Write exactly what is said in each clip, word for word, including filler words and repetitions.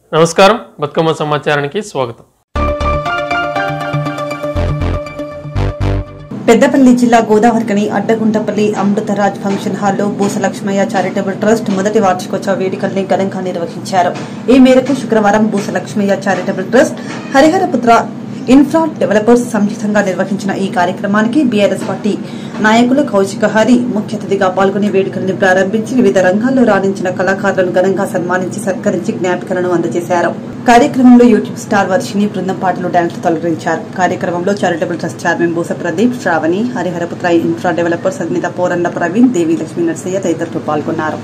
నమస్కారం, బతుకమ్మ సమాచారానికి స్వాగతం. పెద్దపల్లి జిల్లా గోదావరికని అడ్డగుంటపల్లి అమృతరాజ్ ఫంక్షన్ హాల్లో బూసలక్ష్మయ్య చారిటబుల్ ట్రస్ట్ మొదటి వార్షికోత్సవ వేడుకల్ని ఘనంగా నిర్వహించారు. ఈ మేరకు శుక్రవారం Boosalakshmaiah charitable trust Hariharaputra infra developers సంయుక్తంగా నిర్వహించిన ఈ కార్యక్రమానికి బీఆర్ఎస్ పార్టీ నాయకులు కౌశిక హరి ముఖ్య అతిథిగా పాల్గొని వేడుకలను ప్రారంభించి వివిధ రంగాల్లో రాణించిన కళాకారులను ఘనంగా సన్మానించి సత్కరించి జ్ఞాపికలను అందజేశారు. కార్యక్రమంలో యూట్యూబ్ స్టార్ వర్షిని బృందం పాటలు డాన్స్లు తొలగించారు. కార్యక్రమంలో charitable trust chairman Boosa Pradeep, Sravani, Hariharaputra infra developers అధినేత పోరన్న ప్రవీణ్, దేవి లక్ష్మీ నర్సయ్య తదితరులు పాల్గొన్నారు.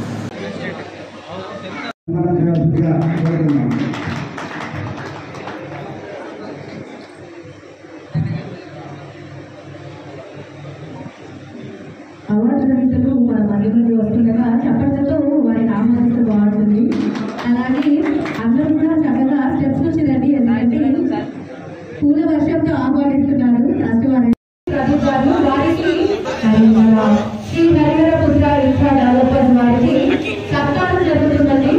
అవార్డు గ్రహీతలు మన మధ్యలో వస్తుండగా చప్పట్లతో వారికి ఆహ్వానిస్తే బాగుంటుంది. అలాగే అందరూ కూడా చక్కగా స్టెప్స్ నుంచి రండి. ఎందుకంటే పూల వర్షంతో ఆహ్వానిస్తున్నారు ట్రస్ట్ వారి ప్రభు గారు. వారికి శ్రీ హరిహరపుత్ర ఇన్ఫ్రా డెవలపర్స్ వారికి సత్కారం జరుగుతుందండి.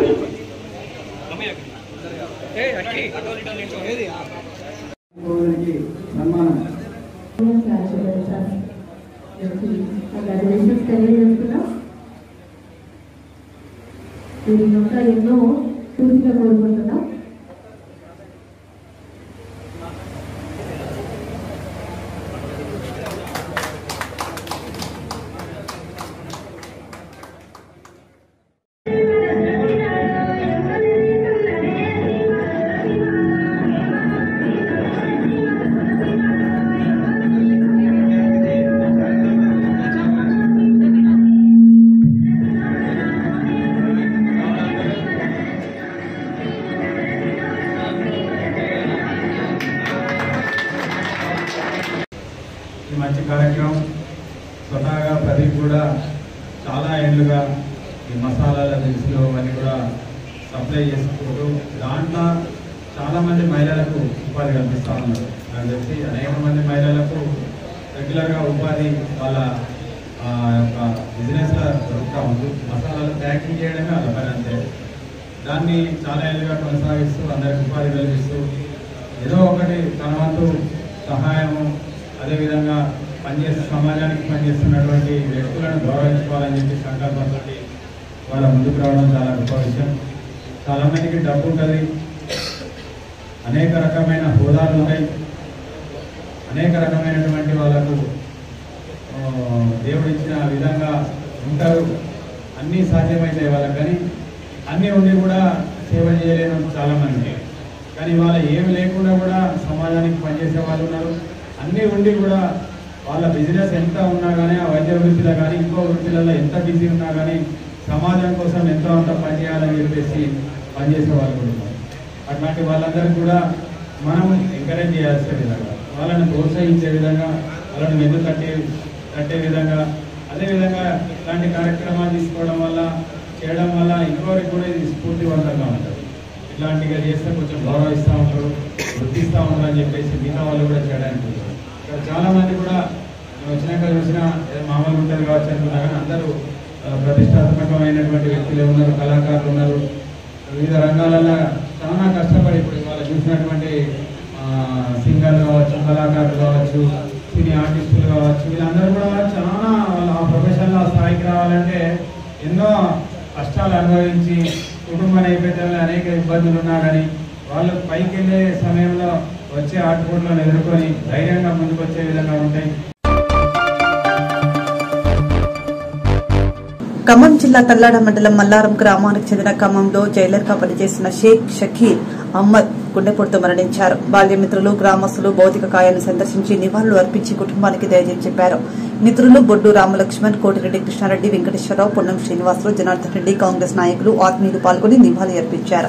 తెలియజేస్తున్నాం. దీని యొక్క ఎన్నో పూర్తిగా కోరుకుంటున్నాం. ఈ మంచి కార్యక్రమం స్వతహాగా ప్రదీప్ కూడా చాలా ఏళ్ళుగా ఈ మసాలాల దినుసులు అవన్నీ కూడా సప్లై చేసుకుంటూ దాంట్లో చాలామంది మహిళలకు ఉపాధి కల్పిస్తూ ఉన్నారు. నాకు తెలిసి అనేక మంది మహిళలకు రెగ్యులర్గా ఉపాధి వాళ్ళ యొక్క బిజినెస్లో దొరుకుతూ ఉంది. మసాలాలు ప్యాకింగ్ చేయడమే వాళ్ళ పని అంతే. దాన్ని చాలా ఏళ్ళుగా కొనసాగిస్తూ అందరికి ఉపాధి కల్పిస్తూ ఏదో ఒకటి తన వంతు సహాయము, అదేవిధంగా పనిచేసే సమాజానికి పనిచేస్తున్నటువంటి వ్యక్తులను గౌరవించుకోవాలని చెప్పి సంకల్పంతో వాళ్ళ ముందుకు రావడం చాలా గొప్ప విషయం. చాలామందికి డబ్బు ఉంటుంది, అనేక రకమైన హోదాలు ఉంటాయి, అనేక రకమైనటువంటి వాళ్ళకు దేవుడు ఇచ్చిన విధంగా ఉంటారు, అన్నీ సాధ్యమవుతాయి వాళ్ళకి. కానీ అన్నీ ఉండి కూడా సేవ చేయలేని చాలామంది. కానీ వాళ్ళ ఏమి లేకుండా కూడా సమాజానికి పనిచేసే వాళ్ళు ఉన్నారు. అన్నీ ఉండి కూడా వాళ్ళ బిజినెస్ ఎంత ఉన్నా కానీ, ఆ వైద్య వృత్తిలో కానీ ఇంకో వృత్తిలలో ఎంత బిజీ ఉన్నా కానీ సమాజం కోసం ఎంతో అంత పనిచేయాలని చెప్పేసి పనిచేసే వాళ్ళు కూడా ఉన్నారు. అట్లాంటి వాళ్ళందరికీ కూడా మనం ఎంకరేజ్ చేయాల్సిన విధంగా, వాళ్ళని ప్రోత్సహించే విధంగా, వాళ్ళని మెదు కట్టే కట్టే విధంగా, అదేవిధంగా ఇలాంటి కార్యక్రమాలు తీసుకోవడం వల్ల చేయడం వల్ల ఇంకోరికి కూడా ఇది స్ఫూర్తివంతంగా ఉంటుంది. ఇట్లాంటిగా చేస్తే కొంచెం గౌరవిస్తూ ఉంటారు, గుర్తిస్తూ ఉంటారు అని చెప్పేసి మిగతా వాళ్ళు కూడా చేయడానికి ఉంటారు. ఇక్కడ చాలామంది కూడా వచ్చినాక చూసినా మామూలు ఉంటుంది కావచ్చు అనుకున్నా కానీ అందరూ ప్రతిష్టాత్మకమైనటువంటి వ్యక్తులు ఉన్నారు, కళాకారులు ఉన్నారు. వివిధ రంగాలలో చాలా కష్టపడి ఇప్పుడు వాళ్ళు చూసినటువంటి సింగర్లు కావచ్చు, కళాకారులు కావచ్చు, సినీ ఆర్టిస్టులు కావచ్చు, వీళ్ళందరూ కూడా చాలా వాళ్ళ ఆ ప్రొఫెషన్లో ఆ స్థాయికి రావాలంటే ఎన్నో కష్టాలు అనుభవించి కుటుంబ నేపథ్యంలో అనేక ఇబ్బందులు ఉన్నా కానీ వాళ్ళు పైకి వెళ్ళే సమయంలో వచ్చే ఆటపోట్లను ఎదుర్కొని ధైర్యంగా ముందుకు వచ్చే విధంగా ఉంటాయి. ఖమ్మం జిల్లా తల్లాడ మండలం మల్లారం గ్రామానికి చెందిన ఖమ్మంలో జైలర్గా పనిచేసిన షేక్ షకీర్ అహ్మద్ గుండెపోటుతో మరణించారు. బాల్యమిత్రులు, గ్రామస్తులు భౌతిక కాయాన్ని సందర్శించి నివాళులు అర్పించి కుటుంబానికి ధైర్యం చెప్పారు. మిత్రులు బొడ్డు రామలక్ష్మణ్, కోటిరెడ్డి కృష్ణారెడ్డి, వెంకటేశ్వరరావు, పొన్నం శ్రీనివాసరావు, జనార్దన్ రెడ్డి, కాంగ్రెస్ నాయకులు, ఆత్మీయులు పాల్గొని నివాళి అర్పించారు.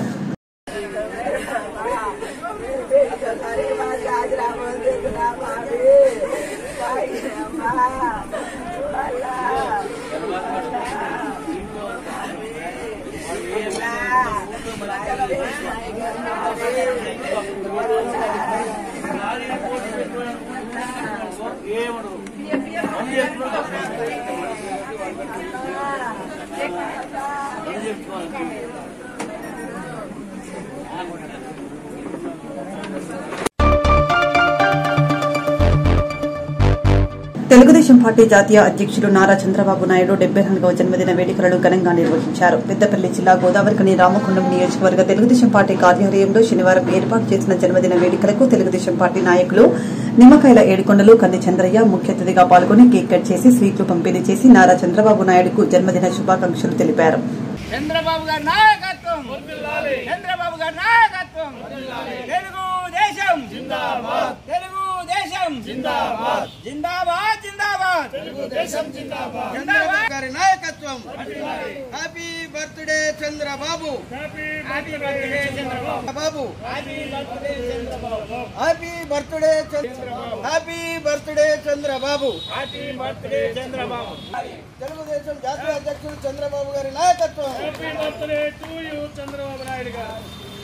తెలుగుదేశం పార్టీ జాతీయ అధ్యక్షులు నారా చంద్రబాబు నాయుడు డెబ్బై నాలుగవ జన్మదిన వేడుకలను ఘనంగా నిర్వహించారు. పెద్దపల్లి జిల్లా గోదావరికని రామకొండం నియోజకవర్గ తెలుగుదేశం పార్టీ కార్యాలయంలో శనివారం ఏర్పాటు చేసిన జన్మదిన వేడుకలకు తెలుగుదేశం పార్టీ నాయకులు నిమ్మకాయల ఏడుకొండలు, కన్ని చంద్రయ్య ముఖ్య అతిథిగా పాల్గొని కేక్ కట్ చేసి స్వీట్లు పంపిణీ చేసి నారా చంద్రబాబు నాయుడుకు జన్మదిన శుభాకాంక్షలు తెలిపారు. చంద్రబాబు గారి నాయకత్వం, చంద్రబాబు గారి నాయకత్వం, తెలుగు దేశం జిందాబాద్, తెలుగు దేశం జిందాబాద్, జిందాబాద్ జిందాబాద్, తెలుగు దేశం జిందాబాద్, చంద్రబాబు గారి నాయకత్వం. Happy birthday Chandrababu, happy birthday Chandrababu, happy birthday Chandrababu, happy birthday Chandrababu, happy birthday Chandrababu, happy birthday Chandrababu. Telugu Desam జాతీయ అధ్యక్షుడు చంద్రబాబు గారి నాయకత్వం. Happy birthday to you Chandrababu Naidu గారు.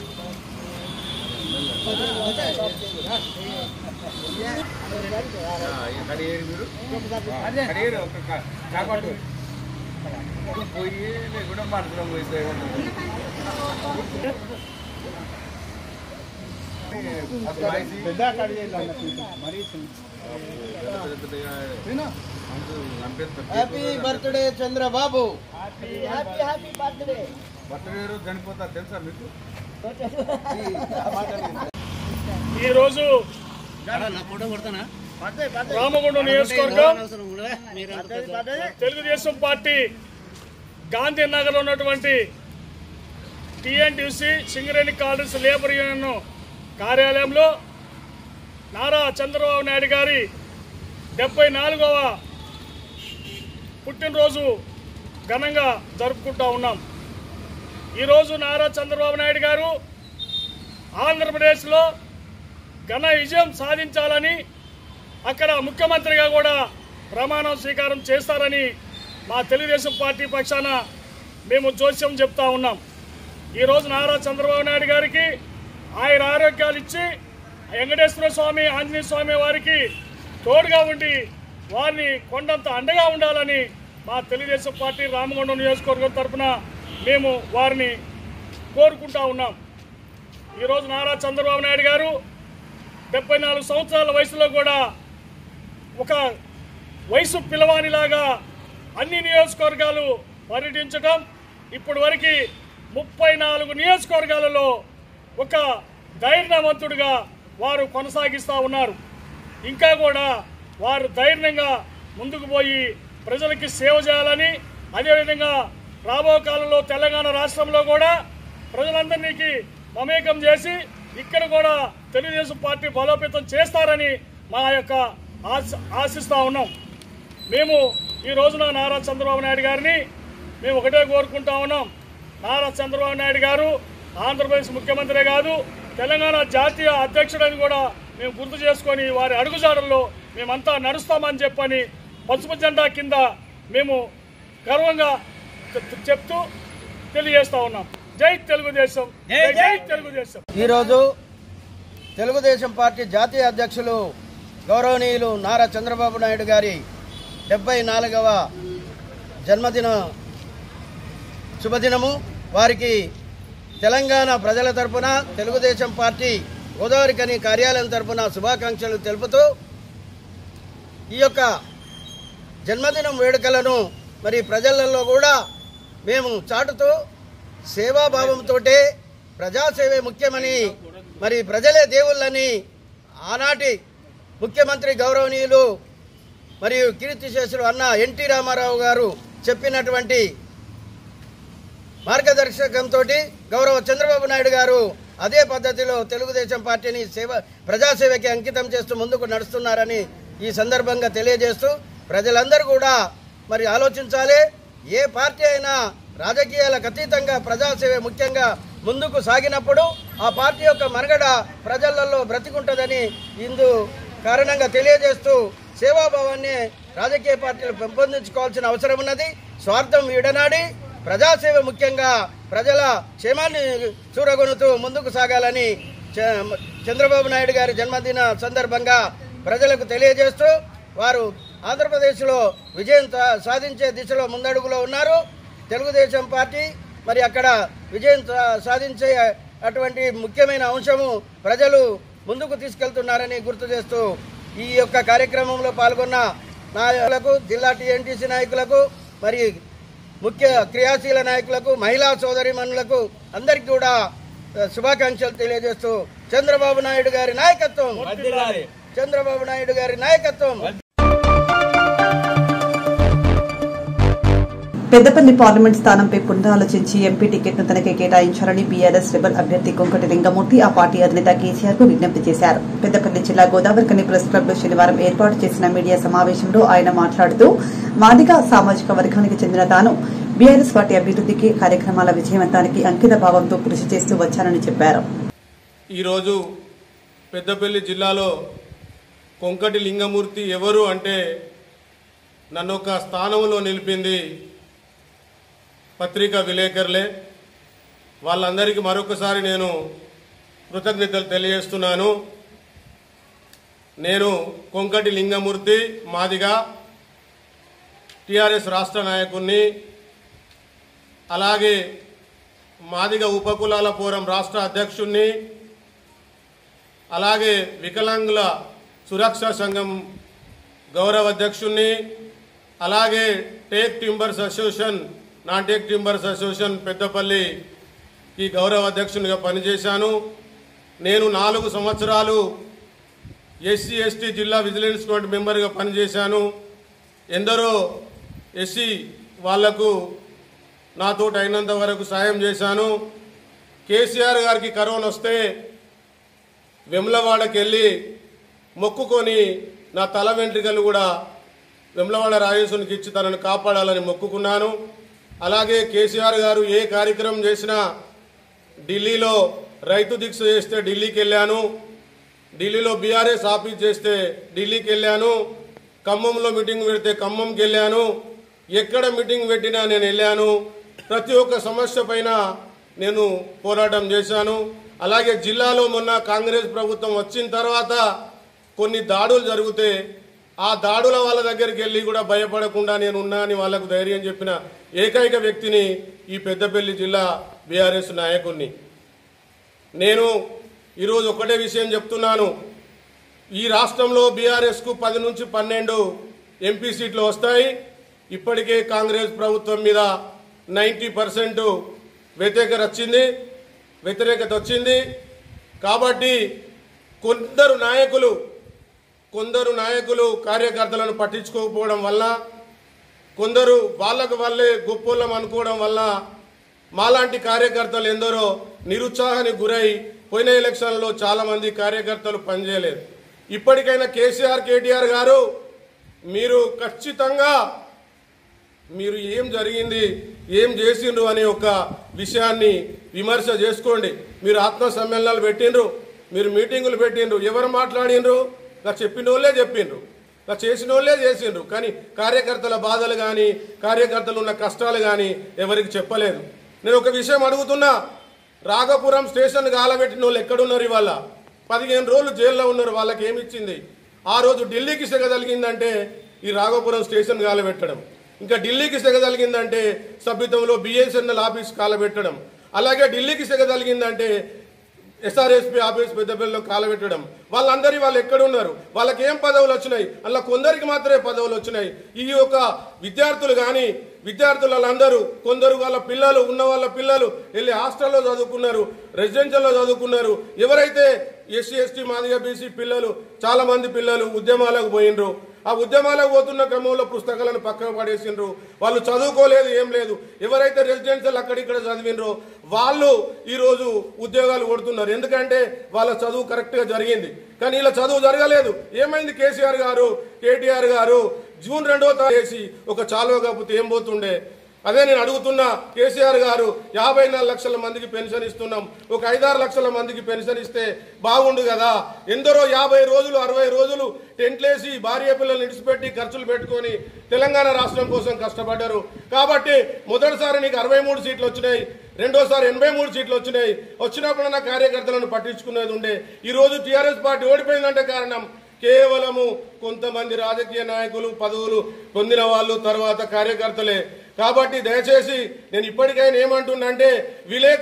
Happy birthday Chandrababu, happy happy birthday. Birthday రోజు చనిపోతారు తెలుసా మీకు? ఈరోజు రామగుండం నియోజకవర్గం తెలుగుదేశం పార్టీ గాంధీనగర్ లో ఉన్నటువంటి TNTC Singareni colonies labour union కార్యాలయంలో నారా చంద్రబాబు నాయుడు గారి డెబ్బై నాలుగవ పుట్టినరోజు ఘనంగా జరుపుకుంటా ఉన్నాం. ఈరోజు నారా చంద్రబాబు నాయుడు గారు ఆంధ్రప్రదేశ్లో ఘన విజయం సాధించాలని అక్కడ ముఖ్యమంత్రిగా కూడా ప్రమాణం స్వీకారం చేస్తారని మా తెలుగుదేశం పార్టీ పక్షాన మేము జోస్యం చెప్తా ఉన్నాం. ఈరోజు నారా చంద్రబాబు నాయుడు గారికి ఆయన ఆరోగ్యాలు ఇచ్చి వెంకటేశ్వర స్వామి, ఆంజనేయ స్వామి వారికి తోడుగా ఉండి వారిని కొండంత అండగా ఉండాలని మా తెలుగుదేశం పార్టీ రామగుండం నియోజకవర్గం తరఫున మేము వారిని కోరుకుంటా ఉన్నాం. ఈరోజు నారా చంద్రబాబు నాయుడు గారు డెబ్బై నాలుగు సంవత్సరాల వయసులో కూడా ఒక వయసు పిల్లవానిలాగా అన్ని నియోజకవర్గాలు పర్యటించడం, ఇప్పటి వరకు ముప్పై నాలుగు నియోజకవర్గాలలో ఒక ధైర్యవంతుడిగా వారు కొనసాగిస్తూ ఉన్నారు. ఇంకా కూడా వారు ధైర్యంగా ముందుకు పోయి ప్రజలకి సేవ చేయాలని, అదేవిధంగా రాబో కాలంలో తెలంగాణ రాష్ట్రంలో కూడా ప్రజలందరినీ మమేకం చేసి ఇక్కడ కూడా తెలుగుదేశం పార్టీ బలోపేతం చేస్తారని మా యొక్క ఆశ ఆశిస్తూ ఉన్నాం. మేము ఈ రోజున నారా చంద్రబాబు నాయుడు గారిని మేము ఒకటే కోరుకుంటా ఉన్నాం. నారా చంద్రబాబు నాయుడు గారు ఆంధ్రప్రదేశ్ ముఖ్యమంత్రి కాదు, తెలంగాణ జాతీయ అధ్యక్షుడని కూడా మేము గుర్తు చేసుకొని వారి అడుగుజాడల్లో మేమంతా నడుస్తామని చెప్పని పసుపు జెండా కింద మేము గర్వంగా చెప్తూ తెలియజేస్తా ఉన్నాం. జై తెలుగుదేశం, జై తెలుగుదేశం. ఈరోజు తెలుగుదేశం పార్టీ జాతీయ అధ్యక్షులు గౌరవనీయులు నారా చంద్రబాబు నాయుడు గారి డెబ్బై నాలుగవ జన్మదిన శుభదినము. వారికి తెలంగాణ ప్రజల తరపున తెలుగుదేశం పార్టీ గోదావరికని కార్యాలయం తరపున శుభాకాంక్షలు తెలుపుతూ ఈ యొక్క జన్మదినం వేడుకలను మరి ప్రజలలో కూడా మేము చాటుతూ సేవాభావంతో ప్రజాసేవే ముఖ్యమని, మరి ప్రజలే దేవుళ్ళని ఆనాటి ముఖ్యమంత్రి గౌరవనీయులు మరియు కీర్తిశేషులు అన్న ఎన్టీ రామారావు గారు చెప్పినటువంటి మార్గదర్శకంతో గౌరవ చంద్రబాబు నాయుడు గారు అదే పద్ధతిలో తెలుగుదేశం పార్టీని సేవ ప్రజాసేవకి అంకితం చేస్తూ ముందుకు నడుస్తున్నారని ఈ సందర్భంగా తెలియజేస్తూ ప్రజలందరూ కూడా మరి ఆలోచించాలి. ఏ పార్టీ అయినా రాజకీయాలకు అతీతంగా ప్రజాసేవ ముఖ్యంగా ముందుకు సాగినప్పుడు ఆ పార్టీ యొక్క మనుగడ ప్రజలలో బ్రతికుంటుందని ఇందు కారణంగా తెలియజేస్తూ సేవాభావాన్ని రాజకీయ పార్టీలు పెంపొందించుకోవాల్సిన అవసరం ఉన్నది. స్వార్థం విడనాడి ప్రజాసేవ ముఖ్యంగా ప్రజల క్షేమాన్ని చూరగొనుతూ ముందుకు సాగాలని చంద్రబాబు నాయుడు గారి జన్మదిన సందర్భంగా ప్రజలకు తెలియజేస్తూ వారు ఆంధ్రప్రదేశ్లో విజయం సాధించే దిశలో ముందడుగులో ఉన్నారు. తెలుగుదేశం పార్టీ మరి అక్కడ విజయం సాధించే అటువంటి ముఖ్యమైన అంశము ప్రజలు ముందుకు తీసుకెళ్తున్నారని గుర్తు చేస్తూ ఈ యొక్క కార్యక్రమంలో పాల్గొన్న నాయకులకు, జిల్లా టీఎన్టీసీ నాయకులకు, మరి ముఖ్య క్రియాశీల నాయకులకు, మహిళా సోదరిమణులకు అందరికీ కూడా శుభాకాంక్షలు తెలియజేస్తూ చంద్రబాబు నాయుడు గారి నాయకత్వం, చంద్రబాబు నాయుడు గారి నాయకత్వం. పెద్దపల్లి పార్లమెంట్ స్థానంపై పునరాలోచించి ఎంపీ టికెట్ను తనకే కేటాయించాలని బీఆర్ఎస్ రెబల్ అభ్యర్థి కొంకటి లింగమూర్తి ఆ పార్టీ అధినేత కేసీఆర్ కు విజ్ఞప్తి చేశారు. పెద్దపల్లి జిల్లా గోదావరికని ప్రెస్ క్లబ్ లో శనివారం ఏర్పాటు చేసిన మీడియా సమావేశంలో ఆయన మాట్లాడుతూ మాదిగ సామాజిక వర్గానికి చెందిన తాను బీఆర్ఎస్ పార్టీ అభివృద్దికి, కార్యక్రమాల విజయవంతానికి అంకిత భావంతో కృషి చేస్తూ వచ్చానని చెప్పారు. ఈరోజు పెద్దపల్లి జిల్లాలో కొంకటి లింగమూర్తి ఎవరు అంటే నన్ను ఒక స్థానంలో నిలిపింది పత్రికా విలేకరులే. వాళ్ళందరికీ మరొకసారి నేను కృతజ్ఞతలు తెలియజేస్తున్నాను. నేను కొంకటి లింగమూర్తి మాదిగా టీఆర్ఎస్ రాష్ట్ర నాయకుడిని, అలాగే మాదిగ ఉపకులాల ఫోరం రాష్ట్ర అధ్యక్షుడిని, అలాగే వికలాంగుల సురక్షా సంఘం గౌరవ అధ్యక్షుడిని, అలాగే teak timbers association non teak timbers association పెద్దపల్లికి గౌరవ అధ్యక్షునిగా పనిచేశాను. నేను నాలుగు సంవత్సరాలు ఎస్సీ ఎస్టీ జిల్లా విజిలెన్స్ కమిటీ మెంబర్గా పనిచేశాను. ఎందరో ఎస్సీ వాళ్లకు నాతో అయినంత వరకు సాయం చేశాను. కేసీఆర్ గారికి కరోనా వస్తే వెమ్లవాడకి వెళ్ళి మొక్కుకొని నా తల వెంట్రుకలు కూడా వెమ్లవాడ రాజేశ్వరికి ఇచ్చి తనను కాపాడాలని మొక్కుకున్నాను. అలాగే కేసీఆర్ గారు ఏ కార్యక్రమం చేసినా ఢిల్లీలో రైతు దీక్ష చేస్తే ఢిల్లీకి వెళ్ళాను, ఢిల్లీలో బీఆర్ఎస్ ఆఫీస్ చేస్తే ఢిల్లీకి వెళ్ళాను, ఖమ్మంలో మీటింగ్ పెడితే ఖమ్మంకి వెళ్ళాను, ఎక్కడ మీటింగ్ పెట్టినా నేను వెళ్ళాను. ప్రతి ఒక్క సమస్య పైన నేను పోరాటం చేశాను. అలాగే జిల్లాలో మొన్న కాంగ్రెస్ ప్రభుత్వం వచ్చిన తర్వాత కొన్ని దాడులు జరిగితే ఆ దాడుల వాళ్ళ దగ్గరికి వెళ్ళి కూడా భయపడకుండా నేను ఉన్నా అని వాళ్లకు ధైర్యం చెప్పిన ఏకైక వ్యక్తిని ఈ పెద్దపల్లి జిల్లా బీఆర్ఎస్ నాయకుడిని. నేను ఈరోజు ఒకటే విషయం చెప్తున్నాను. ఈ రాష్ట్రంలో బీఆర్ఎస్కు పది నుంచి పన్నెండు ఎంపీ సీట్లు వస్తాయి. ఇప్పటికే కాంగ్రెస్ ప్రభుత్వం మీద నైంటీ పర్సెంట్ వ్యతిరేకత వచ్చింది వ్యతిరేకత వచ్చింది కాబట్టి కొందరు నాయకులు కొందరు నాయకులు కార్యకర్తలను పట్టించుకోకపోవడం వల్ల, కొందరు వాళ్ళకు వాళ్ళే గొప్పోళ్ళం అనుకోవడం వల్ల మాలాంటి కార్యకర్తలు ఎందరో నిరుత్సాహానికి గురై పోయిన ఎలక్షన్లలో చాలామంది కార్యకర్తలు పనిచేయలేదు. ఇప్పటికైనా కేసీఆర్ కేటీఆర్ గారు మీరు ఖచ్చితంగా మీరు ఏం జరిగింది, ఏం చేసిండ్రు అనే ఒక విషయాన్ని విమర్శ చేసుకోండి. మీరు ఆత్మ సమ్మేళనాలు పెట్టిండ్రు, మీరు మీటింగులు పెట్టిండ్రు, ఎవరు మాట్లాడిండ్రు? నాకు చెప్పిన వాళ్ళే చెప్పిండ్రు, నాకు చేసిన వాళ్ళే చేసిండ్రు. కానీ కార్యకర్తల బాధలు కానీ కార్యకర్తలు ఉన్న కష్టాలు కానీ ఎవరికి చెప్పలేదు. నేను ఒక విషయం అడుగుతున్నా, రాఘపురం స్టేషన్ గాలబెట్టిన వాళ్ళు ఎక్కడున్నారు? ఇవాళ పదిహేను రోజులు జైల్లో ఉన్నారు. వాళ్ళకి ఏమి ఇచ్చింది? ఆ రోజు ఢిల్లీకి సెగ తగిలిందంటే ఈ రాఘపురం స్టేషన్ గాలబెట్టడం, ఇంకా ఢిల్లీకి సెగ తగిలిందంటే సభ్యత్వంలో బిఎస్ఎన్ఎల్ ఆఫీస్ కాలబెట్టడం, అలాగే ఢిల్లీకి సెగ తగిలిందంటే ఎస్ఆర్ఎస్పీ ఆఫీస్ పెద్దపల్లిలో కాలబెట్టడం. వాళ్ళందరి వాళ్ళు ఎక్కడున్నారు? వాళ్ళకి ఏం పదవులు వచ్చినాయి? అలా కొందరికి మాత్రమే పదవులు వచ్చినాయి. ఈ యొక్క విద్యార్థులు కానీ విద్యార్థులందరూ కొందరు వాళ్ళ పిల్లలు ఉన్న వాళ్ళ పిల్లలు వెళ్ళి హాస్టల్లో చదువుకున్నారు, రెసిడెన్షియల్లో చదువుకున్నారు. ఎవరైతే ఎస్సీ ఎస్టీ మాదిగ బీసీ పిల్లలు చాలా మంది పిల్లలు ఉద్యమాలకు పోయినరు, ఆ ఉద్యమాలకు పోతున్న క్రమంలో పుస్తకాలను పక్కన పడేసిండ్రు. వాళ్ళు చదువుకోలేదు, ఏం లేదు. ఎవరైతే రెసిడెన్షియల్ అక్కడిక్కడ చదివినరో వాళ్ళు ఈరోజు ఉద్యోగాలు కొడుతున్నారు. ఎందుకంటే వాళ్ళ చదువు కరెక్ట్గా జరిగింది. కానీ ఇలా చదువు జరగలేదు. ఏమైంది? కేసీఆర్ గారు కేటీఆర్ గారు జూన్ రెండో తారీఖు ఒక చాలువ కాకపోతే ఏం పోతుండే? అదే నేను అడుగుతున్నా. కేసీఆర్ గారు యాభై నాలుగు లక్షల మందికి పెన్షన్ ఇస్తున్నాం, ఒక ఐదారు లక్షల మందికి పెన్షన్ ఇస్తే బాగుండు కదా. ఎందరో యాభై రోజులు అరవై రోజులు టెంట్లేసి భార్య పిల్లల్ని ఇడిచిపెట్టి ఖర్చులు పెట్టుకొని తెలంగాణ రాష్ట్రం కోసం కష్టపడ్డారు. కాబట్టి మొదటిసారి నీకు అరవై మూడు సీట్లు వచ్చినాయి, రెండోసారి ఎనభై మూడు సీట్లు వచ్చినాయి. వచ్చినప్పుడు నా కార్యకర్తలను పట్టించుకునేది ఉండే. ఈ రోజు టీఆర్ఎస్ పార్టీ ఓడిపోయిందంటే కారణం కేవలము కొంతమంది రాజకీయ నాయకులు పదవులు పొందిన వాళ్ళు తర్వాత కార్యకర్తలే. కాబట్టి దయచేసి నేను ఇప్పటికైనా ఏమంటున్నా అంటే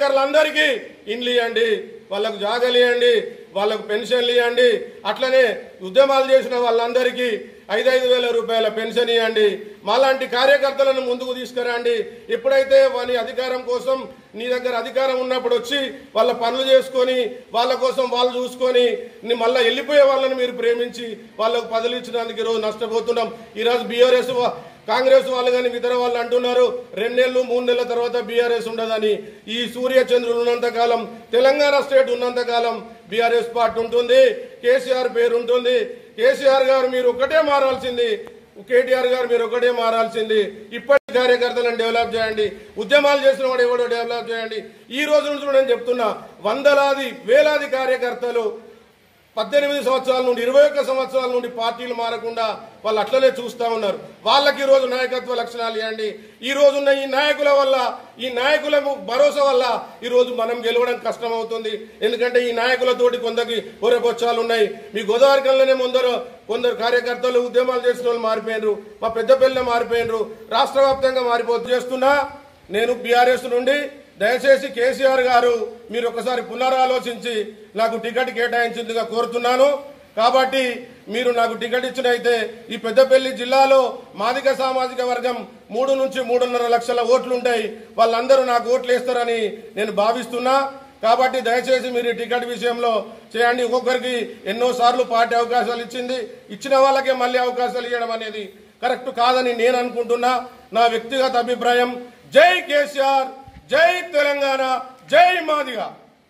విలేకరులందరికీ ఇండ్లు ఇవ్వండి, వాళ్ళకు జాగాలు ఇవ్వండి, వాళ్ళకు పెన్షన్లు ఇవ్వండి, అట్లనే ఉద్యమాలు చేసిన వాళ్ళందరికీ ఐదు ఐదు వేల రూపాయల పెన్షన్ ఇవ్వండి, మాలాంటి కార్యకర్తలను ముందుకు తీసుకురండి. ఎప్పుడైతే వాని అధికారం కోసం నీ దగ్గర అధికారం ఉన్నప్పుడు వచ్చి వాళ్ళ పనులు చేసుకొని వాళ్ళ కోసం వాళ్ళు చూసుకొని మళ్ళీ వెళ్ళిపోయే వాళ్ళని మీరు ప్రేమించి వాళ్ళకు పదవులు ఇచ్చినందుకు ఈరోజు నష్టపోతున్నాం. ఈరోజు బీఆర్ఎస్ కాంగ్రెస్ వాళ్ళు కానీ ఇతర వాళ్ళు అంటున్నారు రెండేళ్లు మూడు నెలల తర్వాత బీఆర్ఎస్ ఉండదని. ఈ సూర్య చంద్రులు ఉన్నంతకాలం, తెలంగాణ స్టేట్ ఉన్నంతకాలం బీఆర్ఎస్ పార్టీ ఉంటుంది, కేసీఆర్ పేరు ఉంటుంది. కేసీఆర్ గారు మీరు ఒకటే మారాల్సింది, కేటీఆర్ గారు మీరు ఒకటే మారాల్సింది. ఇప్పటి కార్యకర్తలను డెవలప్ చేయండి, ఉద్యమాలు చేసిన వాడు ఎవడో డెవలప్ చేయండి. ఈ రోజు నుంచి నేను చెప్తున్నా, వందలాది వేలాది కార్యకర్తలు పద్దెనిమిది సంవత్సరాల నుండి ఇరవై ఒక్క సంవత్సరాల నుండి పార్టీలు మారకుండా వాళ్ళు అట్లనే చూస్తూ ఉన్నారు. వాళ్ళకి ఈరోజు నాయకత్వ లక్షణాలు ఇవ్వండి. ఈ రోజున్న ఈ నాయకుల వల్ల, ఈ నాయకుల భరోసా వల్ల ఈరోజు మనం గెలవడం కష్టం అవుతుంది. ఎందుకంటే ఈ నాయకులతోటి కొందరికి ఒరపొచ్చాలు ఉన్నాయి. మీ గోదావరి కల్లోనే ముందరు కొందరు కార్యకర్తలు ఉద్యమాలు చేసిన వాళ్ళు మారిపోయినరు, మా పెద్దపల్లిలో మారిపోయినరు, రాష్ట్ర వ్యాప్తంగా మారిపోతూ చేస్తున్నా. నేను బీఆర్ఎస్ నుండి దయచేసి కేసీఆర్ గారు మీరు ఒకసారి పునరాలోచించి నాకు టికెట్ కేటాయించిందిగా కోరుతున్నాను. కాబట్టి మీరు నాకు టికెట్ ఇచ్చినైతే ఈ పెద్దపల్లి జిల్లాలో మాదిగ సామాజిక వర్గం మూడు నుంచి మూడున్నర లక్షల ఓట్లుంటాయి. వాళ్ళందరూ నాకు ఓట్లు వేస్తారని నేను భావిస్తున్నా. కాబట్టి దయచేసి మీరు టికెట్ విషయంలో చేయండి. ఒక్కొక్కరికి ఎన్నో సార్లు పార్టీ అవకాశాలు ఇచ్చింది, ఇచ్చిన వాళ్ళకే మళ్ళీ అవకాశాలు ఇవ్వడం అనేది కరెక్ట్ కాదని నేను అనుకుంటున్నా. నా వ్యక్తిగత అభిప్రాయం. జై కేసీఆర్, జై తెలంగాణ, జై మాదిగ.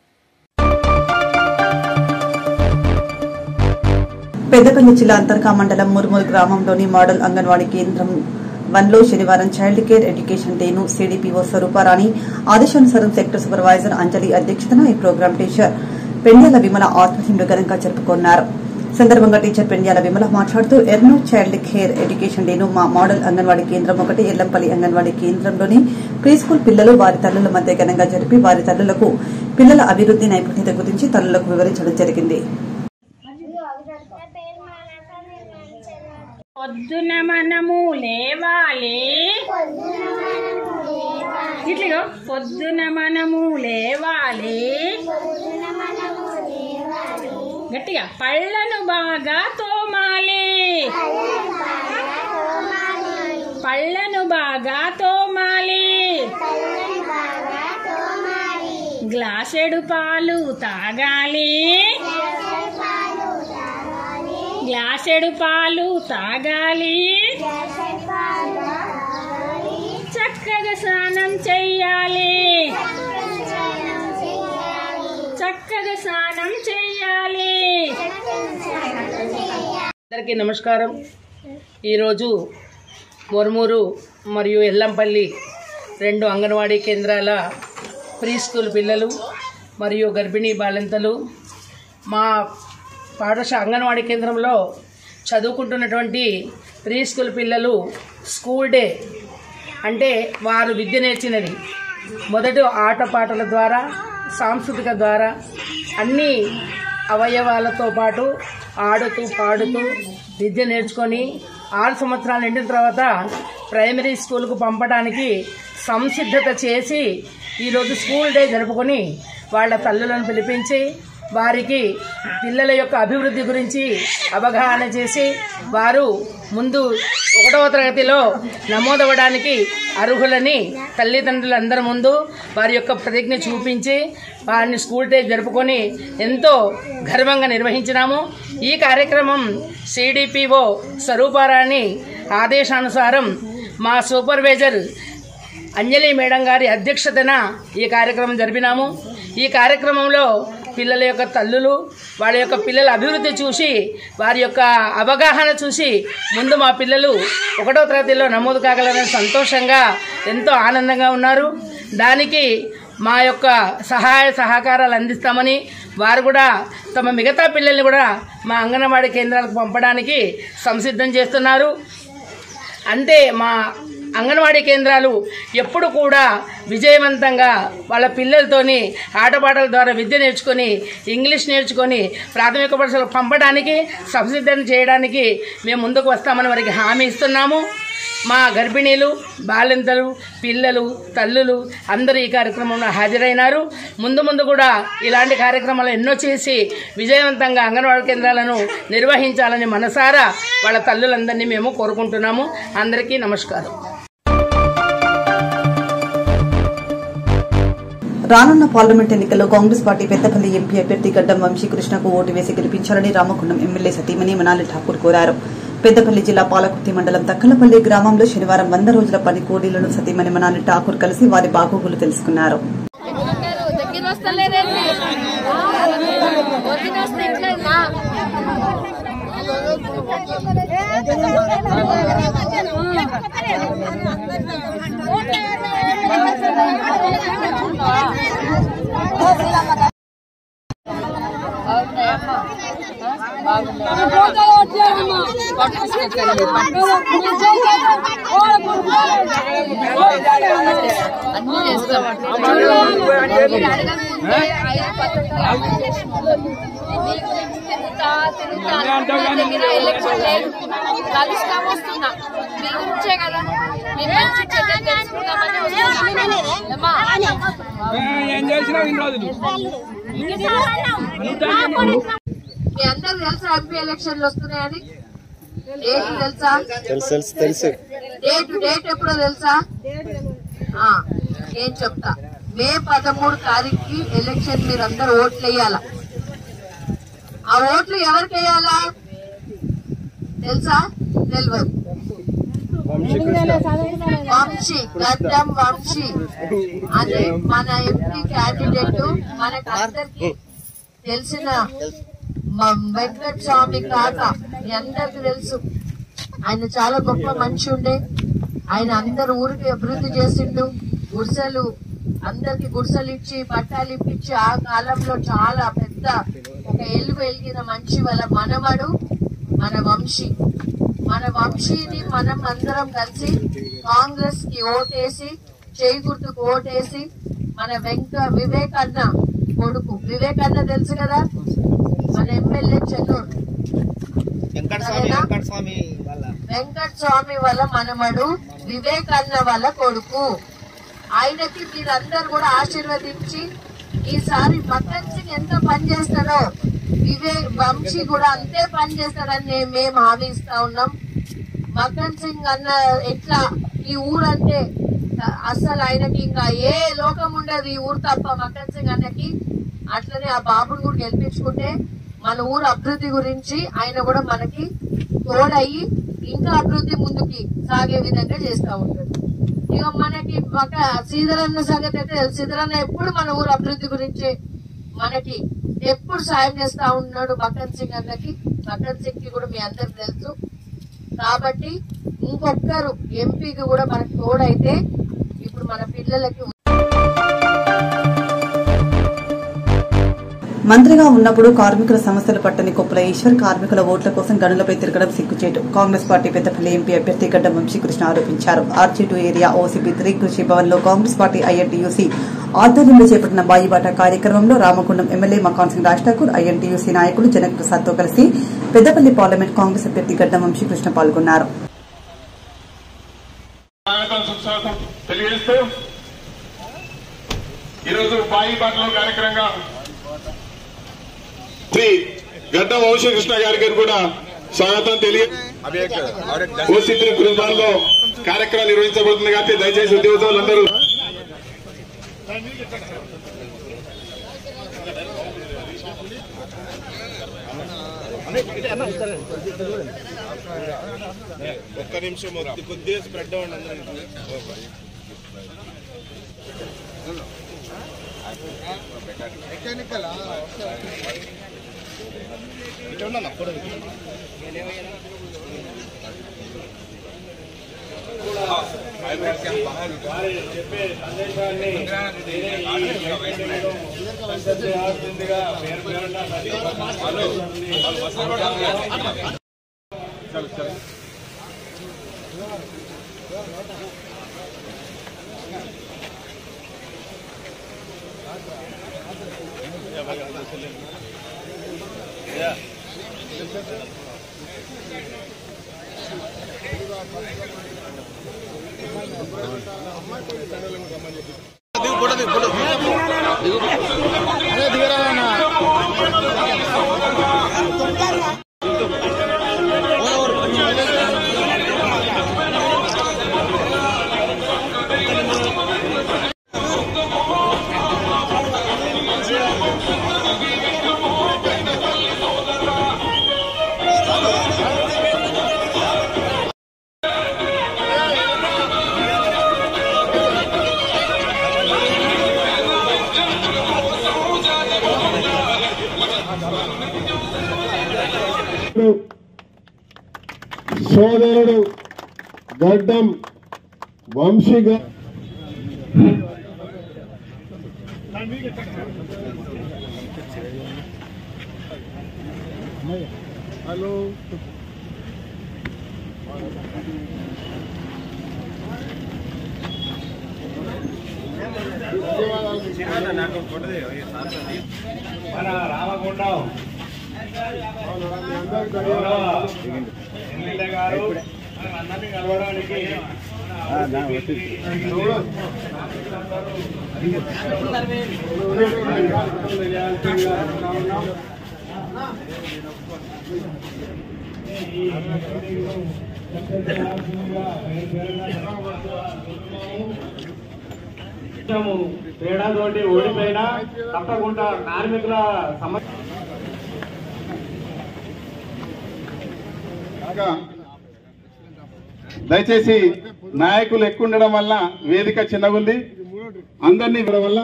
పెద్దపల్లి జిల్లా అంతర్గా మండలం మురుమూరు గ్రామంలోని మోడల్ అంగన్వాడీ కేంద్రం వన్లో శనివారం చైల్డ్ కేర్ ఎడ్యుకేషన్ డేను సీడీపీఓ స్వరూపారాణి ఆదేశానుసారం సెక్టర్ సూపర్వైజర్ అంజలి అధ్యక్షతన ఈ ప్రోగ్రాం టీచర్ పెండ్యాల విమల ఆధ్వర్యంలో ఘనంగా జరుపుకున్నారు. సందర్భంగా టీచర్ పెండ్యాల విమల మాట్లాడుతూ ఎర్నో చైల్డ్ కేర్ ఎడ్యుకేషన్ డేను మా మోడల్ అంగన్వాడీ కేంద్రం ఒకటి ఎల్లంపల్లి అంగన్వాడీ కేంద్రంలోని ప్రీ స్కూల్ పిల్లలు వారి తల్లుల మధ్య ఘనంగా జరిపి వారి తల్లులకు పిల్లల అభివృద్ది నైపుణ్యత గురించి తల్లులకు వివరించడం జరిగింది. పొద్దున మనము లేవాలి, ఇట్లా పొద్దున మనము లేవాలి, గట్టిగా పళ్ళను బాగా తోమాలి, పళ్ళను బాగా తోమాలి, గ్లాసెడు పాలు తాగాలి, గ్లాసెడు పాలు తాగాలి, చక్కగా స్నానం చెయ్యాలి, చక్కగా స్నానం చెయ్యాలి. అందరికీ నమస్కారం. ఈరోజు మురుమూరు మరియు ఎల్లంపల్లి రెండు అంగన్వాడీ కేంద్రాల ప్రీ స్కూల్ పిల్లలు మరియు గర్భిణీ బాలింతలు మా పాఠశాల అంగన్వాడీ కేంద్రంలో చదువుకుంటున్నటువంటి ప్రీ స్కూల్ పిల్లలు స్కూల్ డే అంటే వారు విద్య నేర్చినది మొదటి ఆటపాటల ద్వారా, సాంస్కృతిక ద్వారా అన్ని అవయవాలతో పాటు ఆడుతూ పాడుతూ విద్య నేర్చుకొని ఆరు సంవత్సరాలు నిండిన తర్వాత ప్రైమరీ స్కూల్కు పంపడానికి సంసిద్ధత చేసి ఈరోజు స్కూల్ డే జరుపుకొని వాళ్ళ తల్లులను పిలిపించి వారికి పిల్లల యొక్క అభివృద్ధి గురించి అవగాహన చేసి వారు ముందు ఒకటవ తరగతిలో నమోదవడానికి అర్హులని తల్లిదండ్రులందరి ముందు వారి యొక్క ప్రతిజ్ఞ చూపించి వారిని స్కూల్ డే జరుపుకొని ఎంతో గర్వంగా నిర్వహించినాము. ఈ కార్యక్రమం సిడిపిఓ స్వరూపారాణి ఆదేశానుసారం మా సూపర్వైజర్ అంజలి మేడం గారి అధ్యక్షతన ఈ కార్యక్రమం జరిపినాము. ఈ కార్యక్రమంలో పిల్లల యొక్క తల్లులు వాళ్ళ యొక్క పిల్లల అభివృద్ధి చూసి వారి యొక్క అవగాహన చూసి ముందు మా పిల్లలు ఒకటో తరగతిలో నమోదు కాగలరని సంతోషంగా ఎంతో ఆనందంగా ఉన్నారు. దానికి మా యొక్క సహాయ సహకారాలు అందిస్తామని వారు కూడా తమ మిగతా పిల్లల్ని కూడా మా అంగన్వాడీ కేంద్రాలకు పంపడానికి సంసిద్ధం చేస్తున్నారు. అంతే మా అంగన్వాడీ కేంద్రాలు ఎప్పుడు కూడా విజయవంతంగా వాళ్ళ పిల్లలతోని ఆటపాటల ద్వారా విద్య నేర్చుకొని ఇంగ్లీష్ నేర్చుకొని ప్రాథమిక పాఠశాలకు పంపడానికి సంసిద్ధం చేయడానికి మేము ముందుకు వస్తామని వారికి హామీ ఇస్తున్నాము. మా గర్భిణీలు, బాలింతలు, పిల్లలు, తల్లులు అందరూ ఈ కార్యక్రమంలో హాజరైనారు. ముందు ముందు కూడా ఇలాంటి కార్యక్రమాలు ఎన్నో చేసి విజయవంతంగా అంగన్వాడీ కేంద్రాలను నిర్వహించాలని మనసారా వాళ్ళ తల్లులందరినీ మేము కోరుకుంటున్నాము. అందరికీ నమస్కారం. రానున్న పార్లమెంట్ ఎన్నికల్లో కాంగ్రెస్ పార్టీ పెద్దపల్లి ఎంపీ అభ్యర్థి గడ్డం వంశీకృష్ణకు ఓటు వేసి గెలిపించాలని రామగుండం ఎమ్మెల్యే సతీమణి మనాలి ఠాకూర్ కోరారు. పెద్దపల్లి జిల్లా పాలకుర్తి మండలం తక్కలపల్లి గ్రామంలో శనివారం వంద రోజుల పని కూలీలను సతీమణి మనాలి ఠాకూర్ కలిసి వారి బాగోగులు తెలుసుకున్నారు. అన్ని చేస్తాం. ఎలక్షన్ లేదు, కలుస్తాం, వస్తున్నా మీ గురించే కదా. మేము మంచి చెడ్డ తెలుసుకుందామని వస్తున్నామా. మీ అందరూ తెలుసా ఎంపీ ఎలక్షన్లు వస్తున్నాయని? డేట్ తెలుసా? తెలుసు. డేట్ డేట్ ఎప్పుడో తెలుసా? ఏం చెప్తా, మే పదమూడు తారీఖుకి ఎలక్షన్ మీరు అందరు ఓట్లు వేయాలా. ఆ ఓట్లు ఎవరికి వేయాలా తెలుసా? తెలియదు. వంశీ, గడ్డం వంశీ అని మన ఎంపీ క్యాండిడేట్ మనకు అందరికి తెలిసిన వెంకట స్వామి తాత. మీ అందరికి తెలుసు, ఆయన చాలా గొప్ప మనిషి ఉండే. ఆయన అందరు ఊరికి అభివృద్ధి చేసిండు. గుడిసెలు అందరికి గుడిసెలు ఇచ్చి పట్టాలు ఇప్పించి ఆ కాలంలో చాలా పెద్ద ఒక ఎల్లు వెలిగిన మనిషి వాళ్ళ మనవడు మన వంశీ. మన వంశీని మనం అందరం కలిసి కాంగ్రెస్ కి ఓటేసి, చేయి గుర్తుకు ఓటేసి మన వెంక వివేక్ అన్న కొడుకు, వివేక్ అన్న తెలుసు కదా, మన ఎమ్మెల్యే చెన్నూరు వెంకట స్వామి వాళ్ళ మనమడు వివేక్ అన్న వాళ్ళ కొడుకు. ఆయనకి మీరందరూ కూడా ఆశీర్వదించి ఈసారి మక్కన్ సింగ్ ఎంత పని చేస్తాడో వివేక్ వంశీ కూడా అంతే పని చేస్తాడని మేము హామీ ఇస్తా ఉన్నాం. మక్కన్ సింగ్ అన్న ఎట్లా ఈ ఊరంటే అసలు ఆయనకి ఇంకా ఏ లోకం ఉండదు ఈ ఊరు తప్ప మక్కన్ సింగ్ అన్నకి. అట్లనే ఆ బాబుని కూడా గెలిపించుకుంటే మన ఊరు అభివృద్ధి గురించి ఆయన కూడా మనకి తోడయ్యి ఇంకా అభివృద్ధి ముందుకి సాగే విధంగా చేస్తా ఉంటాడు. ఇక మనకి ఒక శ్రీధరన్న సంగతి అయితే శ్రీధరన్న ఎప్పుడు మన ఊరు అభివృద్ధి గురించి మనకి ఎప్పుడు సాయం చేస్తా ఉన్నాడు మక్కన్ సింగ్ అన్నకి. మక్కన్ సింగ్ కి కూడా మీ అందరికి తెలుసు. కాబట్టి ఇంకొకరు ఎంపీకి కూడా మనకు తోడైతే ఇప్పుడు మన పిల్లలకి. మంత్రిగా ఉన్నప్పుడు కార్మికుల సమస్యలు పట్టని కొప్పుల ఈశ్వర్ కార్మికుల ఓట్ల కోసం గనులపై తిరగడం సిగ్గుచేటు. కాంగ్రెస్ పార్టీ పెద్దపల్లి ఎంపీ అభ్యర్థి గడ్డం వంశీకృష్ణ ఆరోపించారు. RG two area OCP three Krishi Bhavan లో కాంగ్రెస్ పార్టీ ఐఎన్టీయూసీ ఆధ్వర్యంలో చేపట్టిన బాయిబాట కార్యక్రమంలో రామగుండం ఎమ్మెల్యే మకాన్ సింగ్ రాజ్ ఠాకూర్, ఐఎన్టీయూసీ నాయకులు జనక్ ప్రసాద్ తో కలిసి పెద్దపల్లి పార్లమెంట్ కాంగ్రెస్ అభ్యర్థి గడ్డం వంశీకృష్ణ పాల్గొన్నారు. శ్రీ గడ్డం వంశీకృష్ణ గారికి కూడా స్వాగతం తెలియ ఓసీపీ గృహాల్లో కార్యక్రమం నిర్వహించబడుతుంది కాబట్టి దయచేసి ఉద్యోగులందరూ ఒక్క నిమిషం కొద్దిగా స్ప్రెడ్ అవ్వండి. చెప్పే సందేశాన్ని సోదరుడు గడ్డం వంశీగా హలో మన రామగుండం ఎమ్మెల్యే గారు అందరినీ కలవడానికి తేడాతోటి ఓడిపోయినా తప్పకుండా కార్మికుల సమస్య దయచేసి నాయకులు ఎక్కువ ఉండడం వల్ల వేదిక చిన్నగుంది. అందరినీ ఇవ్వడం వల్ల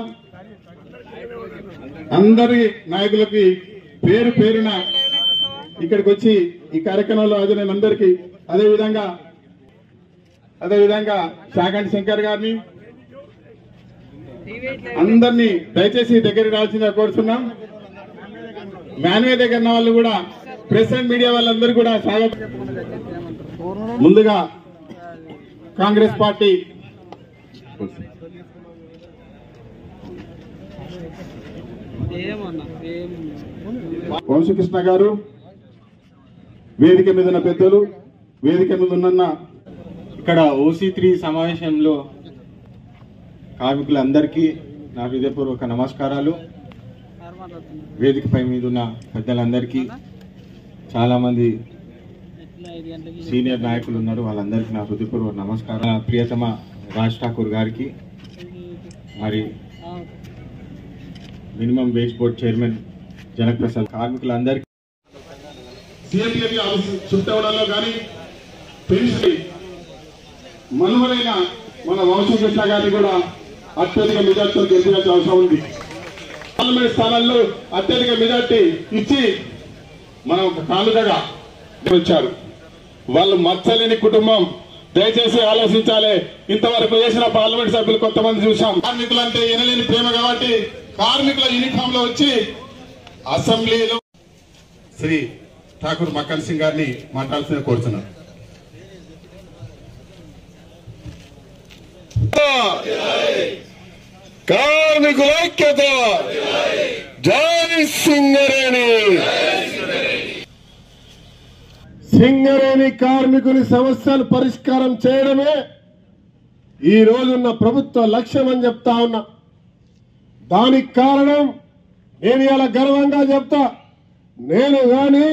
అందరి నాయకులకి పేరు పేరున ఇక్కడికి వచ్చి ఈ కార్యక్రమంలో హాజరైన అందరికీ అదేవిధంగా అదేవిధంగా శాకంటి శంకర్ గారిని అందరినీ దయచేసి దగ్గరికి రావాల్సిందిగా కోరుతున్నాం. మ్యాన్వే దగ్గర ఉన్న వాళ్ళు కూడా ప్రెస్ అండ్ మీడియా వాళ్ళందరూ కూడా స్వాగతం. ముందుగా కాంగ్రెస్ పార్టీ వంశకృష్ణ గారు, వేదిక మీద ఉన్న పెద్దలు, వేదిక మీద ఉన్న ఇక్కడ ఓసీ త్రీ సమావేశంలో కార్మికులందరికీ నా హృదయపూర్వక నమస్కారాలు. వేదికపై మీద ఉన్న పెద్దలందరికీ, చాలా మంది సీనియర్ నాయకులు ఉన్నారు, వాళ్ళందరికీ నా హృదయపూర్వక నమస్కారం. ప్రియతమ రాజ్ ఠాకూర్ గారికి, మరి minimum wage board chairman Janak Prasad, కార్మికులందరికీ, చుట్టవడంలో కానీ పెన్షన్ మనుమలైన మన వంశకృష్ణ గారిని కూడా అత్యధిక మెజార్టీతో గెలిపించాల్సిన అవసరం ఉంది. పార్లమెంట్ స్థానాల్లో అత్యధిక మెజార్టీ ఇచ్చి మనం ఒక కానుకగా వచ్చారు. వాళ్ళు మచ్చలేని కుటుంబం. దయచేసి ఆలోచించాలి. ఇంతవరకు చేసిన పార్లమెంట్ సభ్యులు కొంతమంది చూశాం. కార్మికులంటే ఎనలేని ప్రేమ కాబట్టి కార్మికుల యూనిఫామ్ లో వచ్చి అసెంబ్లీలో శ్రీ ఠాకూర్ మక్కన్ సింగ్ గారిని మాట్లాడాల్సిన కోరుతున్నాను. కార్మికుల ఐక్యత, జై సింగరేణి. సింగరేణి కార్మికుని సమస్యలు పరిష్కారం చేయడమే ఈ రోజున్న ప్రభుత్వ లక్ష్యం అని చెప్తా ఉన్నా. దానికి కారణం నేను ఇలా గర్వంగా చెప్తా, నేను గాని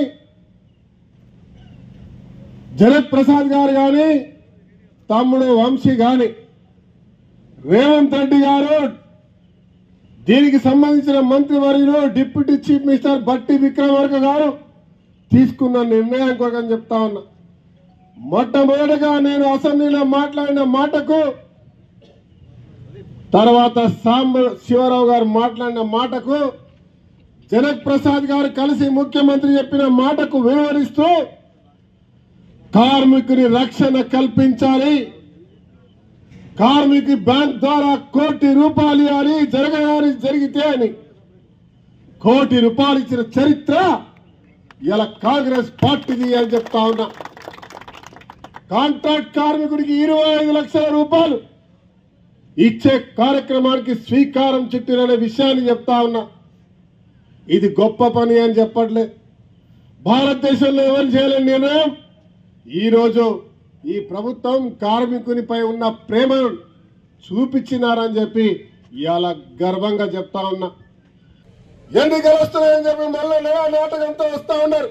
జనక్ ప్రసాద్ గారు గాని తమ్ముడు వంశీ గాని రేవంత్ రెడ్డి గారు దీనికి సంబంధించిన మంత్రివర్యులు డిప్యూటీ చీఫ్ మినిస్టర్ బట్టి విక్రమార్క గారు తీసుకున్న నిర్ణయం కోసం చెప్తా ఉన్నా. మొట్టమొదటిగా నేను అసెంబ్లీలో మాట్లాడిన మాటకు, తర్వాత సాంబ శివరావు గారు మాట్లాడిన మాటకు, జనక్ ప్రసాద్ గారు కలిసి ముఖ్యమంత్రి చెప్పిన మాటకు వివరిస్తూ కార్మికుని రక్షణ కల్పించాలి, కార్మికు బ్యాంక్ ద్వారా కోటి రూపాయలు ఇవ్వాలి, జరగడానికి జరిగితే అని కోటి రూపాయలు ఇచ్చిన చరిత్ర ఇలా కాంగ్రెస్ పార్టీది అని చెప్తా ఉన్నా. కాంట్రాక్ట్ కార్మికుడికి ఇరవై ఐదు లక్షల రూపాయలు ఇచ్చే కార్యక్రమానికి స్వీకారం చుట్టిననే విషయాన్ని చెప్తా ఉన్నా. ఇది గొప్ప పని అని చెప్పట్లే. భారతదేశంలో ఎవరు చేయలేని నిర్ణయం ఈరోజు ఈ ప్రభుత్వం కార్మికునిపై ఉన్న ప్రేమను చూపించినారని చెప్పి ఇవాళ గర్వంగా చెప్తా ఉన్నా. ఎన్నికలు వస్తున్నాయని చెప్పి మళ్ళీ నెల నాటకంతో వస్తా ఉన్నారు.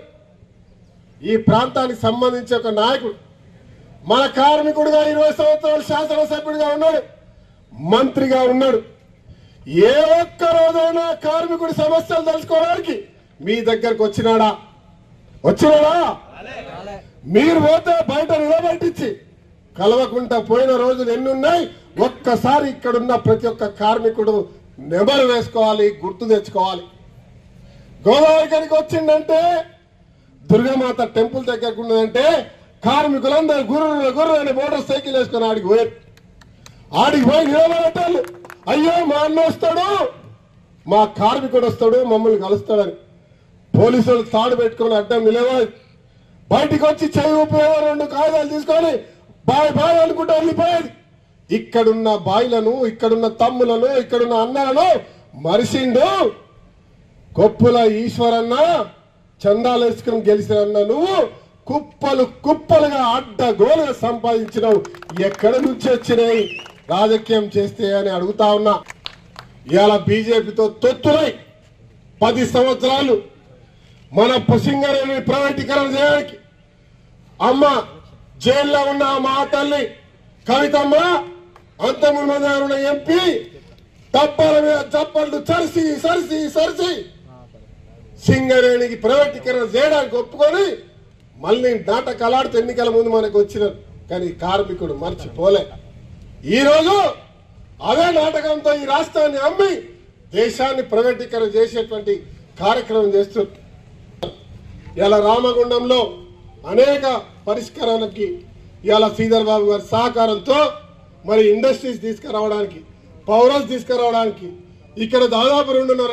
ఈ ప్రాంతానికి సంబంధించి ఒక నాయకుడు మన కార్మికుడిగా ఇరవై సంవత్సరాలు శాసనసభ్యుడిగా ఉన్నాడు, మంత్రిగా ఉన్నాడు. ఏ ఒక్క రోజైనా కార్మికుడి సమస్యలు తెలుసుకోవడానికి మీ దగ్గరకు వచ్చినాడా? వచ్చినాడా? మీరు పోతే బయట నిలబెట్టించి కలవకుండా పోయిన రోజులు ఎన్ని ఉన్నాయి? ఒక్కసారి ఇక్కడున్న ప్రతి ఒక్క కార్మికుడు నెమరు వేసుకోవాలి, గుర్తు తెచ్చుకోవాలి. గోదావరికి వచ్చిందంటే దుర్గామాత టెంపుల్ దగ్గరకు ఉన్నదంటే కార్మికులందరూ గుర్ర గుర్ర అని మోటార్ సైకిల్ వేసుకుని ఆడికి పోయారు. ఆడికి పోయి నిలబడతారు. అయ్యో మా అన్న వస్తాడు, మా కార్మికుడు వస్తాడు, మమ్మల్ని కలుస్తాడని పోలీసులు తాడు పెట్టుకుని అడ్డం నిలవాలి. బయటికి వచ్చి చెయ్యి ఊపేవో రెండు కాగితాలు తీసుకొని బాయ్ బాయ్ అనుకుంటూ వెళ్ళిపోయేది. ఇక్కడున్న బాయిలను, ఇక్కడున్న తమ్ములను, ఇక్కడున్న అన్నలను మరిసిండు. కొప్పుల ఈశ్వరన్న చందాలు వేసుకుని గెలిచిన నువ్వు కుప్పలు కుప్పలుగా అడ్డగోలుగా సంపాదించినావు. ఎక్కడి నుంచి వచ్చినాయి రాజకీయం చేస్తే అని అడుగుతా ఉన్నా. ఇవాళ బీజేపీతో తొత్తులై పది సంవత్సరాలు మన సింగరేణి ప్రైవేటీకరణ చేయడానికి అమ్మ జైల్లో ఉన్న మా తల్లి కవితమ్మ, అంతమున్న ఎంపీ తప్పల మీద చప్పట్లు చరిసి సరిసి సరిసి సింగరేణికి ప్రైవేటీకరణ చేయడానికి ఒప్పుకొని మళ్ళీ నాటకాలాడితే ఎన్నికల ముందు మనకు వచ్చినారు. కానీ కార్మికుడు మర్చిపోలే. ఈ రోజు అదే నాటకంతో ఈ రాష్ట్రాన్ని అమ్మి దేశాన్ని ప్రైవేటీకరణ చేసేటువంటి కార్యక్రమం చేస్తున్నారు. ఇలా రామగుండంలో అనేక పరిష్కారాలకి ఇవాళ శ్రీధర్ బాబు గారి సహకారంతో మరి ఇండస్ట్రీస్ తీసుకురావడానికి, పౌరస్ తీసుకురావడానికి ఇక్కడ దాదాపు రెండున్నర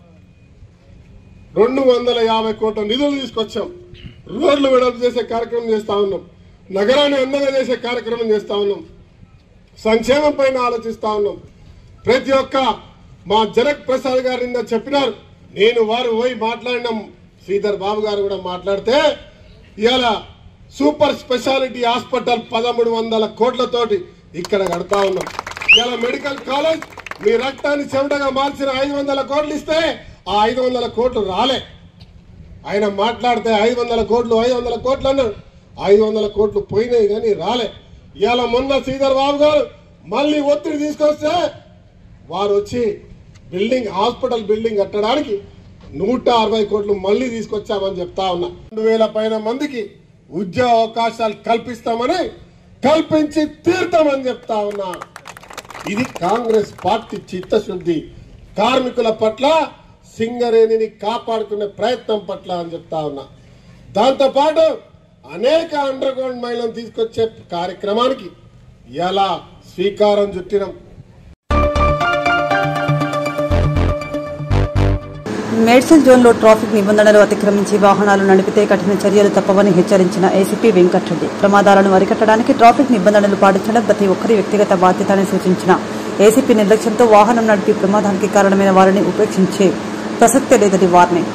రెండు వందల యాభై కోట్ల నిధులు తీసుకొచ్చాం. రోడ్లు వెడల్పు చేసే కార్యక్రమం చేస్తా ఉన్నాం, నగరాన్ని అందంగా చేసే కార్యక్రమం చేస్తా ఉన్నాం, సంక్షేమం పైన ఆలోచిస్తా ఉన్నాం. ప్రతి ఒక్క మా జనక్ ప్రసాద్ గారు నిన్న చెప్పినారు, నేను వారు పోయి మాట్లాడినాం, శ్రీధర్ బాబు గారు కూడా మాట్లాడితే ఇవాళ సూపర్ స్పెషాలిటీ హాస్పిటల్ పదమూడు వందల కోట్లతోటి ఇక్కడ కడతా ఉన్నాం. ఇవాళ మెడికల్ కాలేజ్ మీ రక్తాన్ని చెమటగా మార్చిన ఐదు వందల కోట్లు ఇస్తే ఆ ఐదు వందల కోట్లు రాలే. ఆయన మాట్లాడితే ఐదు వందల కోట్లు ఐదు వందల కోట్లు అన్నాడు. ఐదు వందల కోట్లు పోయినాయి కానీ రాలే. ఇవాళ మొన్న శ్రీధర్ బాబు గారు మళ్ళీ ఒత్తిడి తీసుకొస్తే వారు వచ్చి బిల్డింగ్ హాస్పిటల్ బిల్డింగ్ కట్టడానికి నూట అరవై కోట్లు మళ్ళీ తీసుకొచ్చామని చెప్తా ఉన్నా. రెండు వేల పైన మందికి ఉద్యోగ అవకాశాలు కల్పిస్తామని కల్పించి తీర్తామని చెప్తా ఉన్నా. ఇది కాంగ్రెస్ పార్టీ చిత్తశుద్ధి, కార్మికుల పట్ల, సింగరేణిని కాపాడుకునే ప్రయత్నం పట్ల అని చెప్తా ఉన్నా. దాంతో పాటు అనేక అండర్ గ్రౌండ్ మైలను తీసుకొచ్చే కార్యక్రమానికి ఎలా శ్రీకారం చుట్టినాం. మేడ్చల్ జోన్లో ట్రాఫిక్ నిబంధనలు అతిక్రమించి వాహనాలు నడిపితే కఠిన చర్యలు తప్పవని హెచ్చరించిన ఏసీపీ వెంకట్రెడ్డి ప్రమాదాలను అరికట్టడానికి ట్రాఫిక్ నిబంధనలు పాటించడం ప్రతి ఒక్కరి వ్యక్తిగత బాధ్యత అని సూచించిన ఏసీపీ నిర్లక్ష్యంతో వాహనం నడిపి ప్రమాదానికి కారణమైన వారిని ఉపేక్షించే ప్రసక్తే లేదని వార్నింగ్.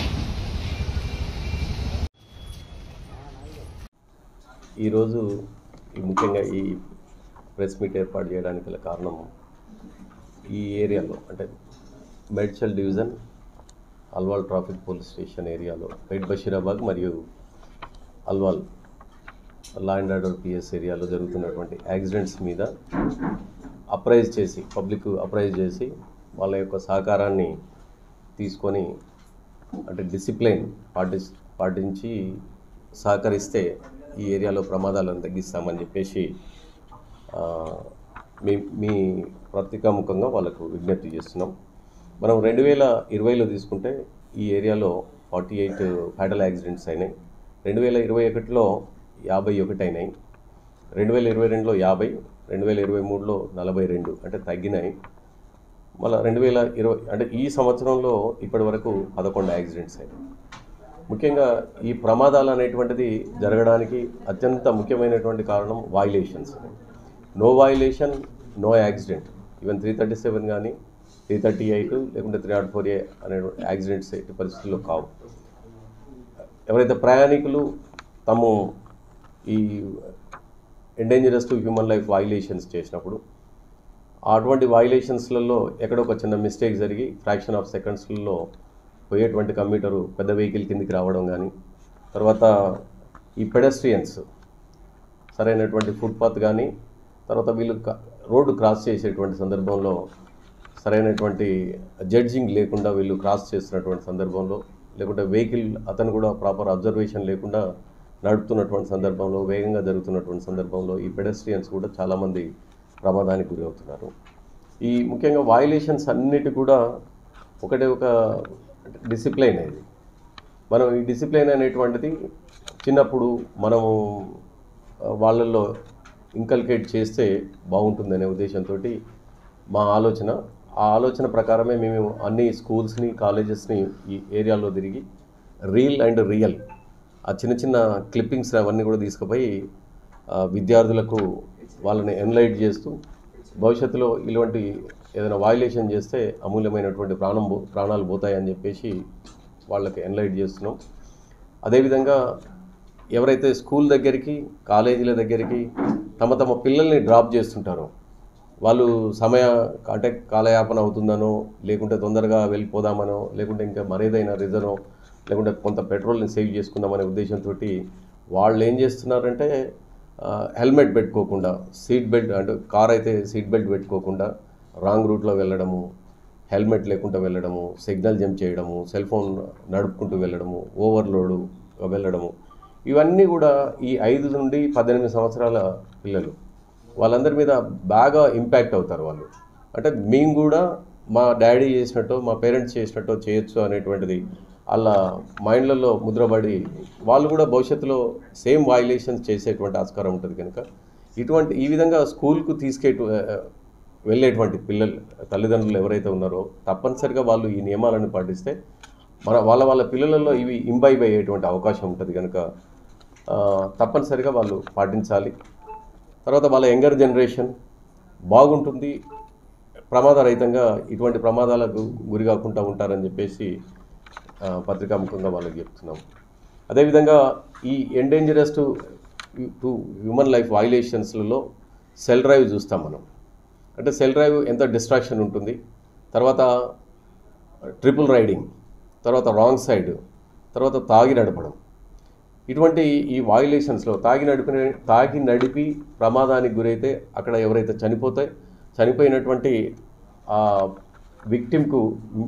ఈరోజు ముఖ్యంగా ఈ ప్రెస్ మీట్ ఏర్పాటు చేయడానికి గల కారణం, ఈ ఏరియాలో అంటే Medchal division Alwal traffic police station ఏరియాలో పెట్ బషీరాబాద్ మరియు Alwal law and order PS ఏరియాలో జరుగుతున్నటువంటి యాక్సిడెంట్స్ మీద అప్రైజ్ చేసి పబ్లిక్ అప్రైజ్ చేసి వాళ్ళ యొక్క సహకారాన్ని తీసుకొని అంటే డిసిప్లైన్ పాటి పాటించి సహకరిస్తే ఈ ఏరియాలో ప్రమాదాలను తగ్గిస్తామని చెప్పేసి మీ మీ పత్రికాముఖంగా వాళ్ళకు విజ్ఞప్తి చేస్తున్నాం. మనం రెండు వేల ఇరవైలో తీసుకుంటే ఈ ఏరియాలో ఫార్టీ ఎయిట్ ఫ్యాటల్ యాక్సిడెంట్స్ అయినాయి. రెండు వేల ఇరవై ఒకటిలో యాభై ఒకటి అయినాయి. రెండు వేల ఇరవై రెండులో యాభై, రెండు వేల ఇరవై మూడులో నలభై రెండు అంటే తగ్గినాయి. మళ్ళీ రెండు వేల ఇరవై అంటే ఈ సంవత్సరంలో ఇప్పటి వరకు పదకొండు యాక్సిడెంట్స్ అయినాయి. ముఖ్యంగా ఈ ప్రమాదాలు అనేటువంటిది జరగడానికి అత్యంత ముఖ్యమైనటువంటి కారణం violations. No violation no accident. Even three thirty seven కానీ త్రీ థర్టీ ఎయిట్ లేకుంటే త్రీ నాట్ ఫోర్ ఏ అనే యాక్సిడెంట్స్ ఎట్టి పరిస్థితుల్లో కావు. ఎవరైతే ప్రయాణికులు తాము ఈ endangerous to human life violations చేసినప్పుడు అటువంటి వైలేషన్స్లలో ఎక్కడో ఒక చిన్న మిస్టేక్ జరిగి ఫ్రాక్షన్ ఆఫ్ సెకండ్స్లలో పోయేటువంటి కమ్యూటరు పెద్ద వెహికల్ కిందికి రావడం కానీ, తర్వాత ఈ పెడస్ట్రియన్స్ సరైనటువంటి ఫుట్పాత్ కానీ, తర్వాత వీళ్ళు రోడ్డు క్రాస్ చేసేటువంటి సందర్భంలో సరైనటువంటి జడ్జింగ్ లేకుండా వీళ్ళు క్రాస్ చేస్తున్నటువంటి సందర్భంలో, లేకుంటే వెహికల్ అతను కూడా ప్రాపర్ అబ్జర్వేషన్ లేకుండా నడుపుతున్నటువంటి సందర్భంలో, వేగంగా జరుగుతున్నటువంటి సందర్భంలో ఈ పెడస్ట్రియన్స్ కూడా చాలామంది ప్రమాదానికి గురి అవుతున్నారు. ఈ ముఖ్యంగా వైలేషన్స్ అన్నిటి కూడా ఒకటే ఒక డిసిప్లైన్ అనేది. మనం ఈ డిసిప్లైన్ అనేటువంటిది చిన్నప్పుడు మనము వాళ్ళల్లో ఇంకల్కేట్ చేస్తే బాగుంటుందనే ఉద్దేశంతో మా ఆలోచన. ఆ ఆలోచన ప్రకారమే మేము అన్ని స్కూల్స్ని, కాలేజెస్ని ఈ ఏరియాలో తిరిగి రీల్ అండ్ రియల్ ఆ చిన్న చిన్న క్లిప్పింగ్స్ అవన్నీ కూడా తీసుకుపోయి విద్యార్థులకు వాళ్ళని ఎన్లైట్ చేస్తూ భవిష్యత్తులో ఇలాంటి ఏదైనా వైలేషన్ చేస్తే అమూల్యమైనటువంటి ప్రాణం ప్రాణాలు పోతాయని చెప్పేసి వాళ్ళకి ఎన్లైట్ చేస్తున్నాం. అదేవిధంగా ఎవరైతే స్కూల్ దగ్గరికి, కాలేజీల దగ్గరికి తమ తమ పిల్లల్ని డ్రాప్ చేస్తుంటారో, వాళ్ళు సమయ అంటే కాలయాపన అవుతుందనో, లేకుంటే తొందరగా వెళ్ళిపోదామనో, లేకుంటే ఇంకా మరేదైనా రీజనో, లేకుంటే కొంత పెట్రోల్ని సేవ్ చేసుకుందామనే ఉద్దేశంతో వాళ్ళు ఏం చేస్తున్నారంటే హెల్మెట్ పెట్టుకోకుండా, సీట్ బెల్ట్ అంటే కార్ అయితే సీట్ బెల్ట్ పెట్టుకోకుండా రాంగ్ రూట్లో వెళ్ళడము, హెల్మెట్ లేకుండా వెళ్ళడము, సిగ్నల్ జంప్ చేయడము, సెల్ ఫోన్ నడుపుకుంటూ వెళ్ళడము, ఓవర్లోడు వెళ్ళడము, ఇవన్నీ కూడా ఈ ఐదు నుండి పద్దెనిమిది సంవత్సరాల పిల్లలు వాళ్ళందరి మీద బాగా ఇంపాక్ట్ అవుతారు. వాళ్ళు అంటే మేము కూడా మా డాడీ చేసినట్టు, మా పేరెంట్స్ చేసినట్టు చేయొచ్చు అనేటువంటిది వాళ్ళ మైండ్లలో ముద్రపడి వాళ్ళు కూడా భవిష్యత్తులో సేమ్ వైలేషన్స్ చేసేటువంటి ఆస్కారం ఉంటుంది. కనుక ఇటువంటి ఈ విధంగా స్కూల్కు తీసుకే వెళ్ళేటువంటి పిల్లలు తల్లిదండ్రులు ఎవరైతే ఉన్నారో తప్పనిసరిగా వాళ్ళు ఈ నియమాలను పాటిస్తే మన వాళ్ళ వాళ్ళ పిల్లలలో ఇవి ఇంబైబ్ అయ్యేటువంటి అవకాశం ఉంటుంది. కనుక తప్పనిసరిగా వాళ్ళు పాటించాలి. తర్వాత వాళ్ళ యంగర్ జనరేషన్ బాగుంటుంది, ప్రమాదరహితంగా ఇటువంటి ప్రమాదాలకు గురి కాకుండా ఉంటారని చెప్పేసి పత్రికాముఖంగా వాళ్ళకి చెప్తున్నాం. అదేవిధంగా ఈ endangerous to to human life వైలేషన్స్లలో సెల్ డ్రైవ్ చూస్తాం మనం. అంటే సెల్ డ్రైవ్ ఎంత డిస్ట్రాక్షన్ ఉంటుంది, తర్వాత ట్రిపుల్ రైడింగ్, తర్వాత రాంగ్ సైడ్, తర్వాత తాగి నడపడం, ఇటువంటి ఈ వైలేషన్స్లో తాగి నడిపి తాగి నడిపి ప్రమాదానికి గురైతే అక్కడ ఎవరైతే చనిపోతే చనిపోయినటువంటి ఆ విక్టిమ్కు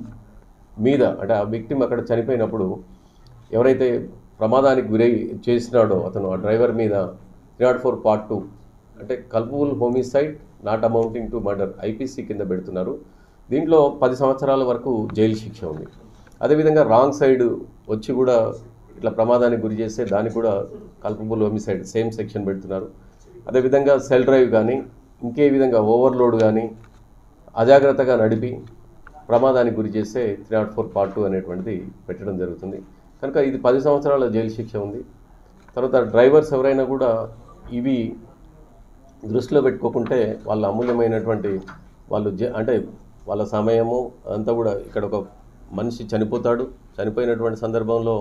మీద అంటే ఆ విక్టిమ్ అక్కడ చనిపోయినప్పుడు ఎవరైతే ప్రమాదానికి గురై చేసినాడో అతను ఆ డ్రైవర్ మీద three not four part two అంటే culpable homicide not amounting to murder IPC కింద పెడుతున్నారు. దీంట్లో పది సంవత్సరాల వరకు జైలు శిక్ష ఉంది. అదేవిధంగా రాంగ్ సైడ్ వచ్చి కూడా ఇట్లా ప్రమాదానికి గురి చేస్తే దానికి కూడా కల్పబుల్ హోమిసైడ్ సేమ్ సెక్షన్ పెడుతున్నారు. అదేవిధంగా సెల్ డ్రైవ్ కానీ ఇంకే విధంగా ఓవర్లోడ్ కానీ అజాగ్రత్తగా నడిపి ప్రమాదానికి గురి చేస్తే three not four part two అనేటువంటిది పెట్టడం జరుగుతుంది. కనుక ఇది పది సంవత్సరాల జైలు శిక్ష ఉంది. తర్వాత డ్రైవర్స్ ఎవరైనా కూడా ఇవి దృష్టిలో పెట్టుకోకుంటే వాళ్ళ అమూల్యమైనటువంటి వాళ్ళు అంటే వాళ్ళ సమయము అంతా కూడా ఇక్కడ ఒక మనిషి చనిపోతాడు. చనిపోయినటువంటి సందర్భంలో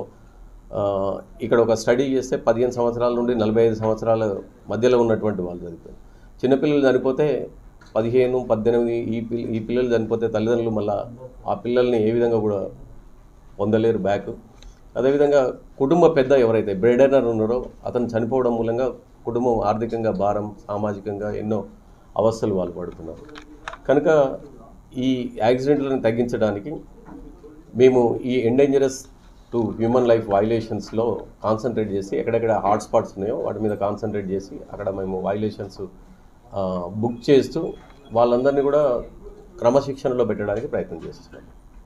ఇక్కడ ఒక స్టడీ చేస్తే పదిహేను సంవత్సరాల నుండి నలభై ఐదు సంవత్సరాల మధ్యలో ఉన్నటువంటి వాళ్ళు చనిపోయారు. చిన్నపిల్లలు చనిపోతే పదిహేను పద్దెనిమిది ఈ పిల్ల ఈ పిల్లలు చనిపోతే తల్లిదండ్రులు మళ్ళీ ఆ పిల్లల్ని ఏ విధంగా కూడా పొందలేరు బ్యాక్. అదేవిధంగా కుటుంబ పెద్ద ఎవరైతే బ్రెడెనర్ ఉన్నారో అతను చనిపోవడం మూలంగా కుటుంబం ఆర్థికంగా భారం, సామాజికంగా ఎన్నో అవస్థలు వాళ్ళు పడుతున్నారు. కనుక ఈ యాక్సిడెంట్లను తగ్గించడానికి మేము ఈ ఎండేంజరస్ టు హ్యూమన్ లైఫ్ వైలేషన్స్లో కాన్సన్ట్రేట్ చేసి ఎక్కడెక్కడ హాట్స్పాట్స్ ఉన్నాయో వాటి మీద కాన్సన్ట్రేట్ చేసి అక్కడ మేము వైలేషన్స్ బుక్ చేస్తూ వాళ్ళందరినీ కూడా క్రమశిక్షణలో పెట్టడానికి ప్రయత్నం చేస్తున్నాం.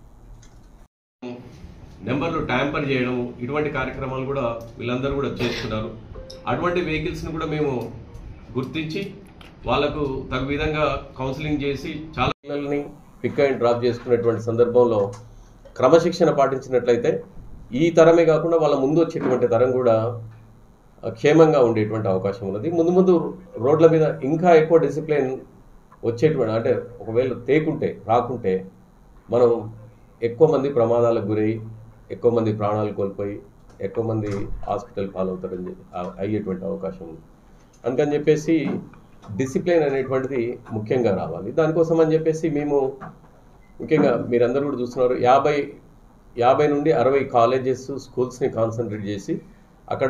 నెంబర్లు ట్యాంపర్ చేయడం ఇటువంటి కార్యక్రమాలు కూడా వీళ్ళందరూ కూడా చేస్తున్నారు. అటువంటి వెహికల్స్ని కూడా మేము గుర్తించి వాళ్ళకు తగు విధంగా కౌన్సిలింగ్ చేసి చాలా పిల్లల్ని పిక్ అండ్ డ్రాప్ చేసుకునేటువంటి సందర్భంలో క్రమశిక్షణ పాటించినట్లయితే ఈ తరమే కాకుండా వాళ్ళ ముందు వచ్చేటువంటి తరం కూడా క్షేమంగా ఉండేటువంటి అవకాశం ఉన్నది. ముందు ముందు రోడ్ల మీద ఇంకా ఎక్కువ డిసిప్లిన్ వచ్చేటువంటి అంటే ఒకవేళ తేకుంటే రాకుంటే మనం ఎక్కువ మంది ప్రమాదాలకు గురై ఎక్కువ మంది ప్రాణాలు కోల్పోయి ఎక్కువ మంది హాస్పిటల్ పాలవుతారని అయ్యేటువంటి అవకాశం ఉంది. అందుకని చెప్పేసి డిసిప్లిన్ అనేటువంటిది ముఖ్యంగా రావాలి. దానికోసం అని చెప్పేసి మేము ముఖ్యంగా మీరందరూ కూడా చూస్తున్నారు, యాభై యాభై నుండి అరవై కాలేజెస్ స్కూల్స్ని కాన్సన్ట్రేట్ చేసి అక్కడ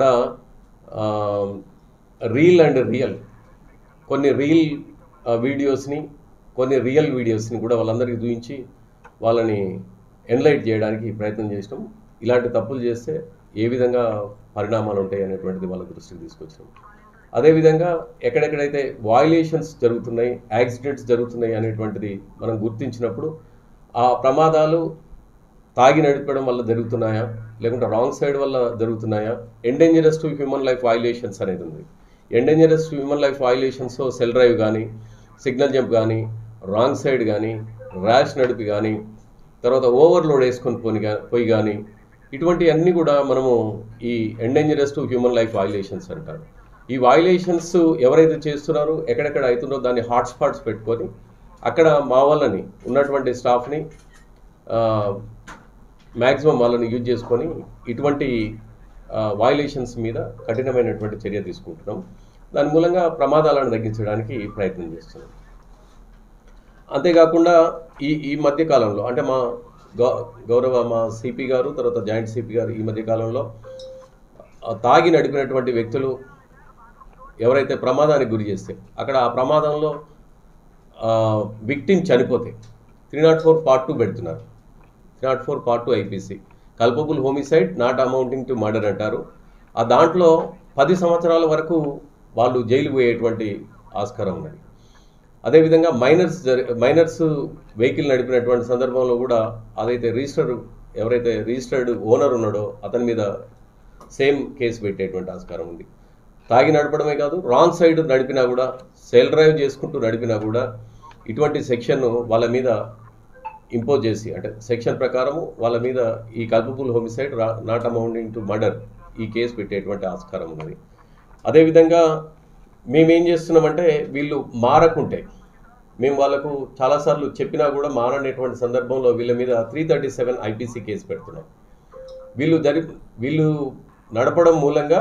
రీల్ అండ్ రియల్ కొన్ని రీల్ వీడియోస్ని కొన్ని రియల్ వీడియోస్ని కూడా వాళ్ళందరికీ చూపించి వాళ్ళని ఎన్లైట్ చేయడానికి ప్రయత్నం చేసినాం. ఇలాంటి తప్పులు చేస్తే ఏ విధంగా పరిణామాలు ఉంటాయి అనేటువంటిది వాళ్ళ దృష్టికి తీసుకొచ్చినాం. అదేవిధంగా ఎక్కడెక్కడైతే వయలేషన్స్ జరుగుతున్నాయి, యాక్సిడెంట్స్ జరుగుతున్నాయి అనేటువంటిది మనం గుర్తించినప్పుడు ఆ ప్రమాదాలు తాగి నడిపడం వల్ల జరుగుతున్నాయా లేకుంటే రాంగ్ సైడ్ వల్ల జరుగుతున్నాయా, endangerous to human life violations అనేది ఉంది. Endangerous to human life violations cell drive కానీ, సిగ్నల్ జంప్ కానీ, రాంగ్ సైడ్ కానీ, ర్యాష్ నడిపి కానీ, తర్వాత ఓవర్లోడ్ వేసుకొని పోని పోయి కానీ, ఇటువంటి అన్నీ కూడా మనము ఈ endangerous to human life violations అంటారు. ఈ వయలేషన్స్ ఎవరైతే చేస్తున్నారో ఎక్కడెక్కడ అవుతుందో దాన్ని హాట్స్పాట్స్ పెట్టుకొని అక్కడ మా వాళ్ళని ఉన్నటువంటి స్టాఫ్ని మ్యాక్సిమం వాళ్ళని యూజ్ చేసుకొని ఇటువంటి వయలేషన్స్ మీద కఠినమైనటువంటి చర్య తీసుకుంటున్నాం. దాని మూలంగా ప్రమాదాలను తగ్గించడానికి ప్రయత్నం చేస్తున్నాం. అంతేకాకుండా ఈ ఈ మధ్యకాలంలో అంటే మా గౌరవ మా సిపి గారు, తర్వాత జాయింట్ సిపి గారు ఈ మధ్యకాలంలో తాగి నడిపినటువంటి వ్యక్తులు ఎవరైతే ప్రమాదానికి గురి చేస్తే అక్కడ ఆ ప్రమాదంలో విక్టిమ్ చనిపోతే three not four part two పెడుతున్నారు. Three not four part two IPC culpable homicide not amounting to murder అంటారు. ఆ దాంట్లో పది సంవత్సరాల వరకు వాళ్ళు జైలు పోయేటువంటి ఆస్కారం ఉన్నది. అదేవిధంగా మైనర్స్ జరి మైనర్స్ వెహికల్ నడిపినటువంటి సందర్భంలో కూడా అదైతే రిజిస్టర్ ఎవరైతే రిజిస్టర్డ్ ఓనర్ ఉన్నాడో అతని మీద సేమ్ కేసు పెట్టేటువంటి ఆస్కారం ఉంది. తాగి నడపడమే కాదు, రాంగ్ సైడ్ నడిపినా కూడా, సెల్ డ్రైవ్ చేసుకుంటూ నడిపినా కూడా ఇటువంటి సెక్షన్ వాళ్ళ మీద ఇంపోజ్ చేసి అంటే సెక్షన్ ప్రకారము వాళ్ళ మీద ఈ culpable homicide not amounting to murder ఈ కేసు పెట్టేటువంటి ఆస్కారం ఉన్నది. అదేవిధంగా మేమేం చేస్తున్నామంటే వీళ్ళు మారకుంటే మేము వాళ్ళకు చాలాసార్లు చెప్పినా కూడా మారనేటువంటి సందర్భంలో వీళ్ళ మీద three thirty seven IPC case పెడుతున్నాం. వీళ్ళు జరి వీళ్ళు నడపడం మూలంగా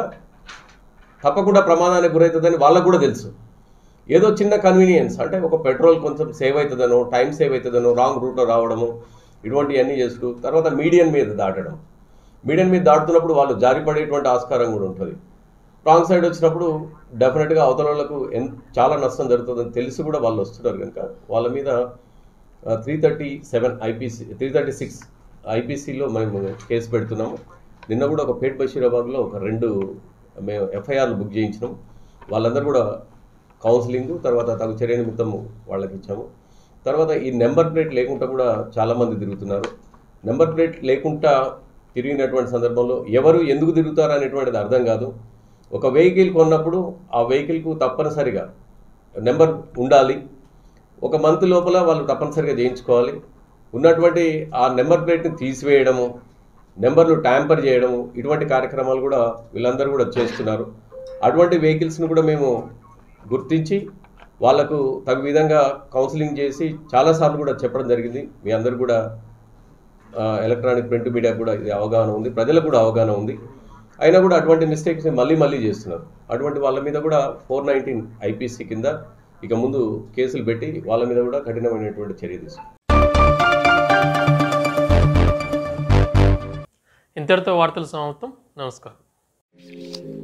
తప్పకుండా ప్రమాదానికి గురవుతుందని వాళ్ళకు కూడా తెలుసు. ఏదో చిన్న కన్వీనియన్స్ అంటే ఒక పెట్రోల్ కొంచెం సేవ్ అవుతుందనో, టైం సేవ్ అవుతుందనో, రాంగ్ రూట్లో రావడము, ఇటువంటివన్నీ చేస్తూ తర్వాత మీడియన్ మీద దాటడం. మీడియన్ మీద దాటుతున్నప్పుడు వాళ్ళు జారిపడేటువంటి ఆస్కారం కూడా ఉంటుంది. రాంగ్ సైడ్ వచ్చినప్పుడు డెఫినెట్గా అవతల వాళ్ళకు ఎన్ చాలా నష్టం జరుగుతుందని తెలిసి కూడా వాళ్ళు వస్తున్నారు కనుక వాళ్ళ మీద three thirty seven IPC three thirty six ఐపీసీలో మేము కేసు పెడుతున్నాము. నిన్న కూడా ఒక పేట్ బషీరాబాద్లో ఒక రెండు మేము ఎఫ్ఐఆర్లు బుక్ చేయించినాం. వాళ్ళందరూ కూడా కౌన్సిలింగ్ తర్వాత తగు చర్య నిమిత్తం వాళ్ళకి ఇచ్చాము. తర్వాత ఈ నెంబర్ ప్లేట్ లేకుండా కూడా చాలామంది తిరుగుతున్నారు. నెంబర్ ప్లేట్ లేకుండా తిరిగినటువంటి సందర్భంలో ఎవరు ఎందుకు తిరుగుతారు అనేటువంటిది అర్థం కాదు. ఒక వెహికల్ కొన్నప్పుడు ఆ వెహికల్కు తప్పనిసరిగా నెంబర్ ఉండాలి. ఒక మంత్ లోపల వాళ్ళు తప్పనిసరిగా చేయించుకోవాలి. ఉన్నటువంటి ఆ నెంబర్ ప్లేట్ని తీసివేయడము, నెంబర్లు ట్యాంపర్ చేయడము, ఇటువంటి కార్యక్రమాలు కూడా వీళ్ళందరూ కూడా చేస్తున్నారు. అటువంటి వెహికల్స్ని కూడా మేము గుర్తించి వాళ్లకు తగు విధంగా కౌన్సిలింగ్ చేసి చాలాసార్లు కూడా చెప్పడం జరిగింది. మీ అందరూ కూడా ఎలక్ట్రానిక్ ప్రింట్ మీడియా కూడా ఇది అవగాహన ఉంది, ప్రజలకు కూడా అవగాహన ఉంది. అయినా కూడా అటువంటి మిస్టేక్స్ని మళ్ళీ మళ్ళీ చేస్తున్నారు. అటువంటి వాళ్ళ మీద కూడా ఫోర్ నైన్టీన్ ఐపీసీ కింద ఇక ముందు కేసులు పెట్టి వాళ్ళ మీద కూడా కఠినమైనటువంటి చర్య తీసుకుంటారు. ఇంతటితో వార్తలు సమాప్తం. నమస్కారం.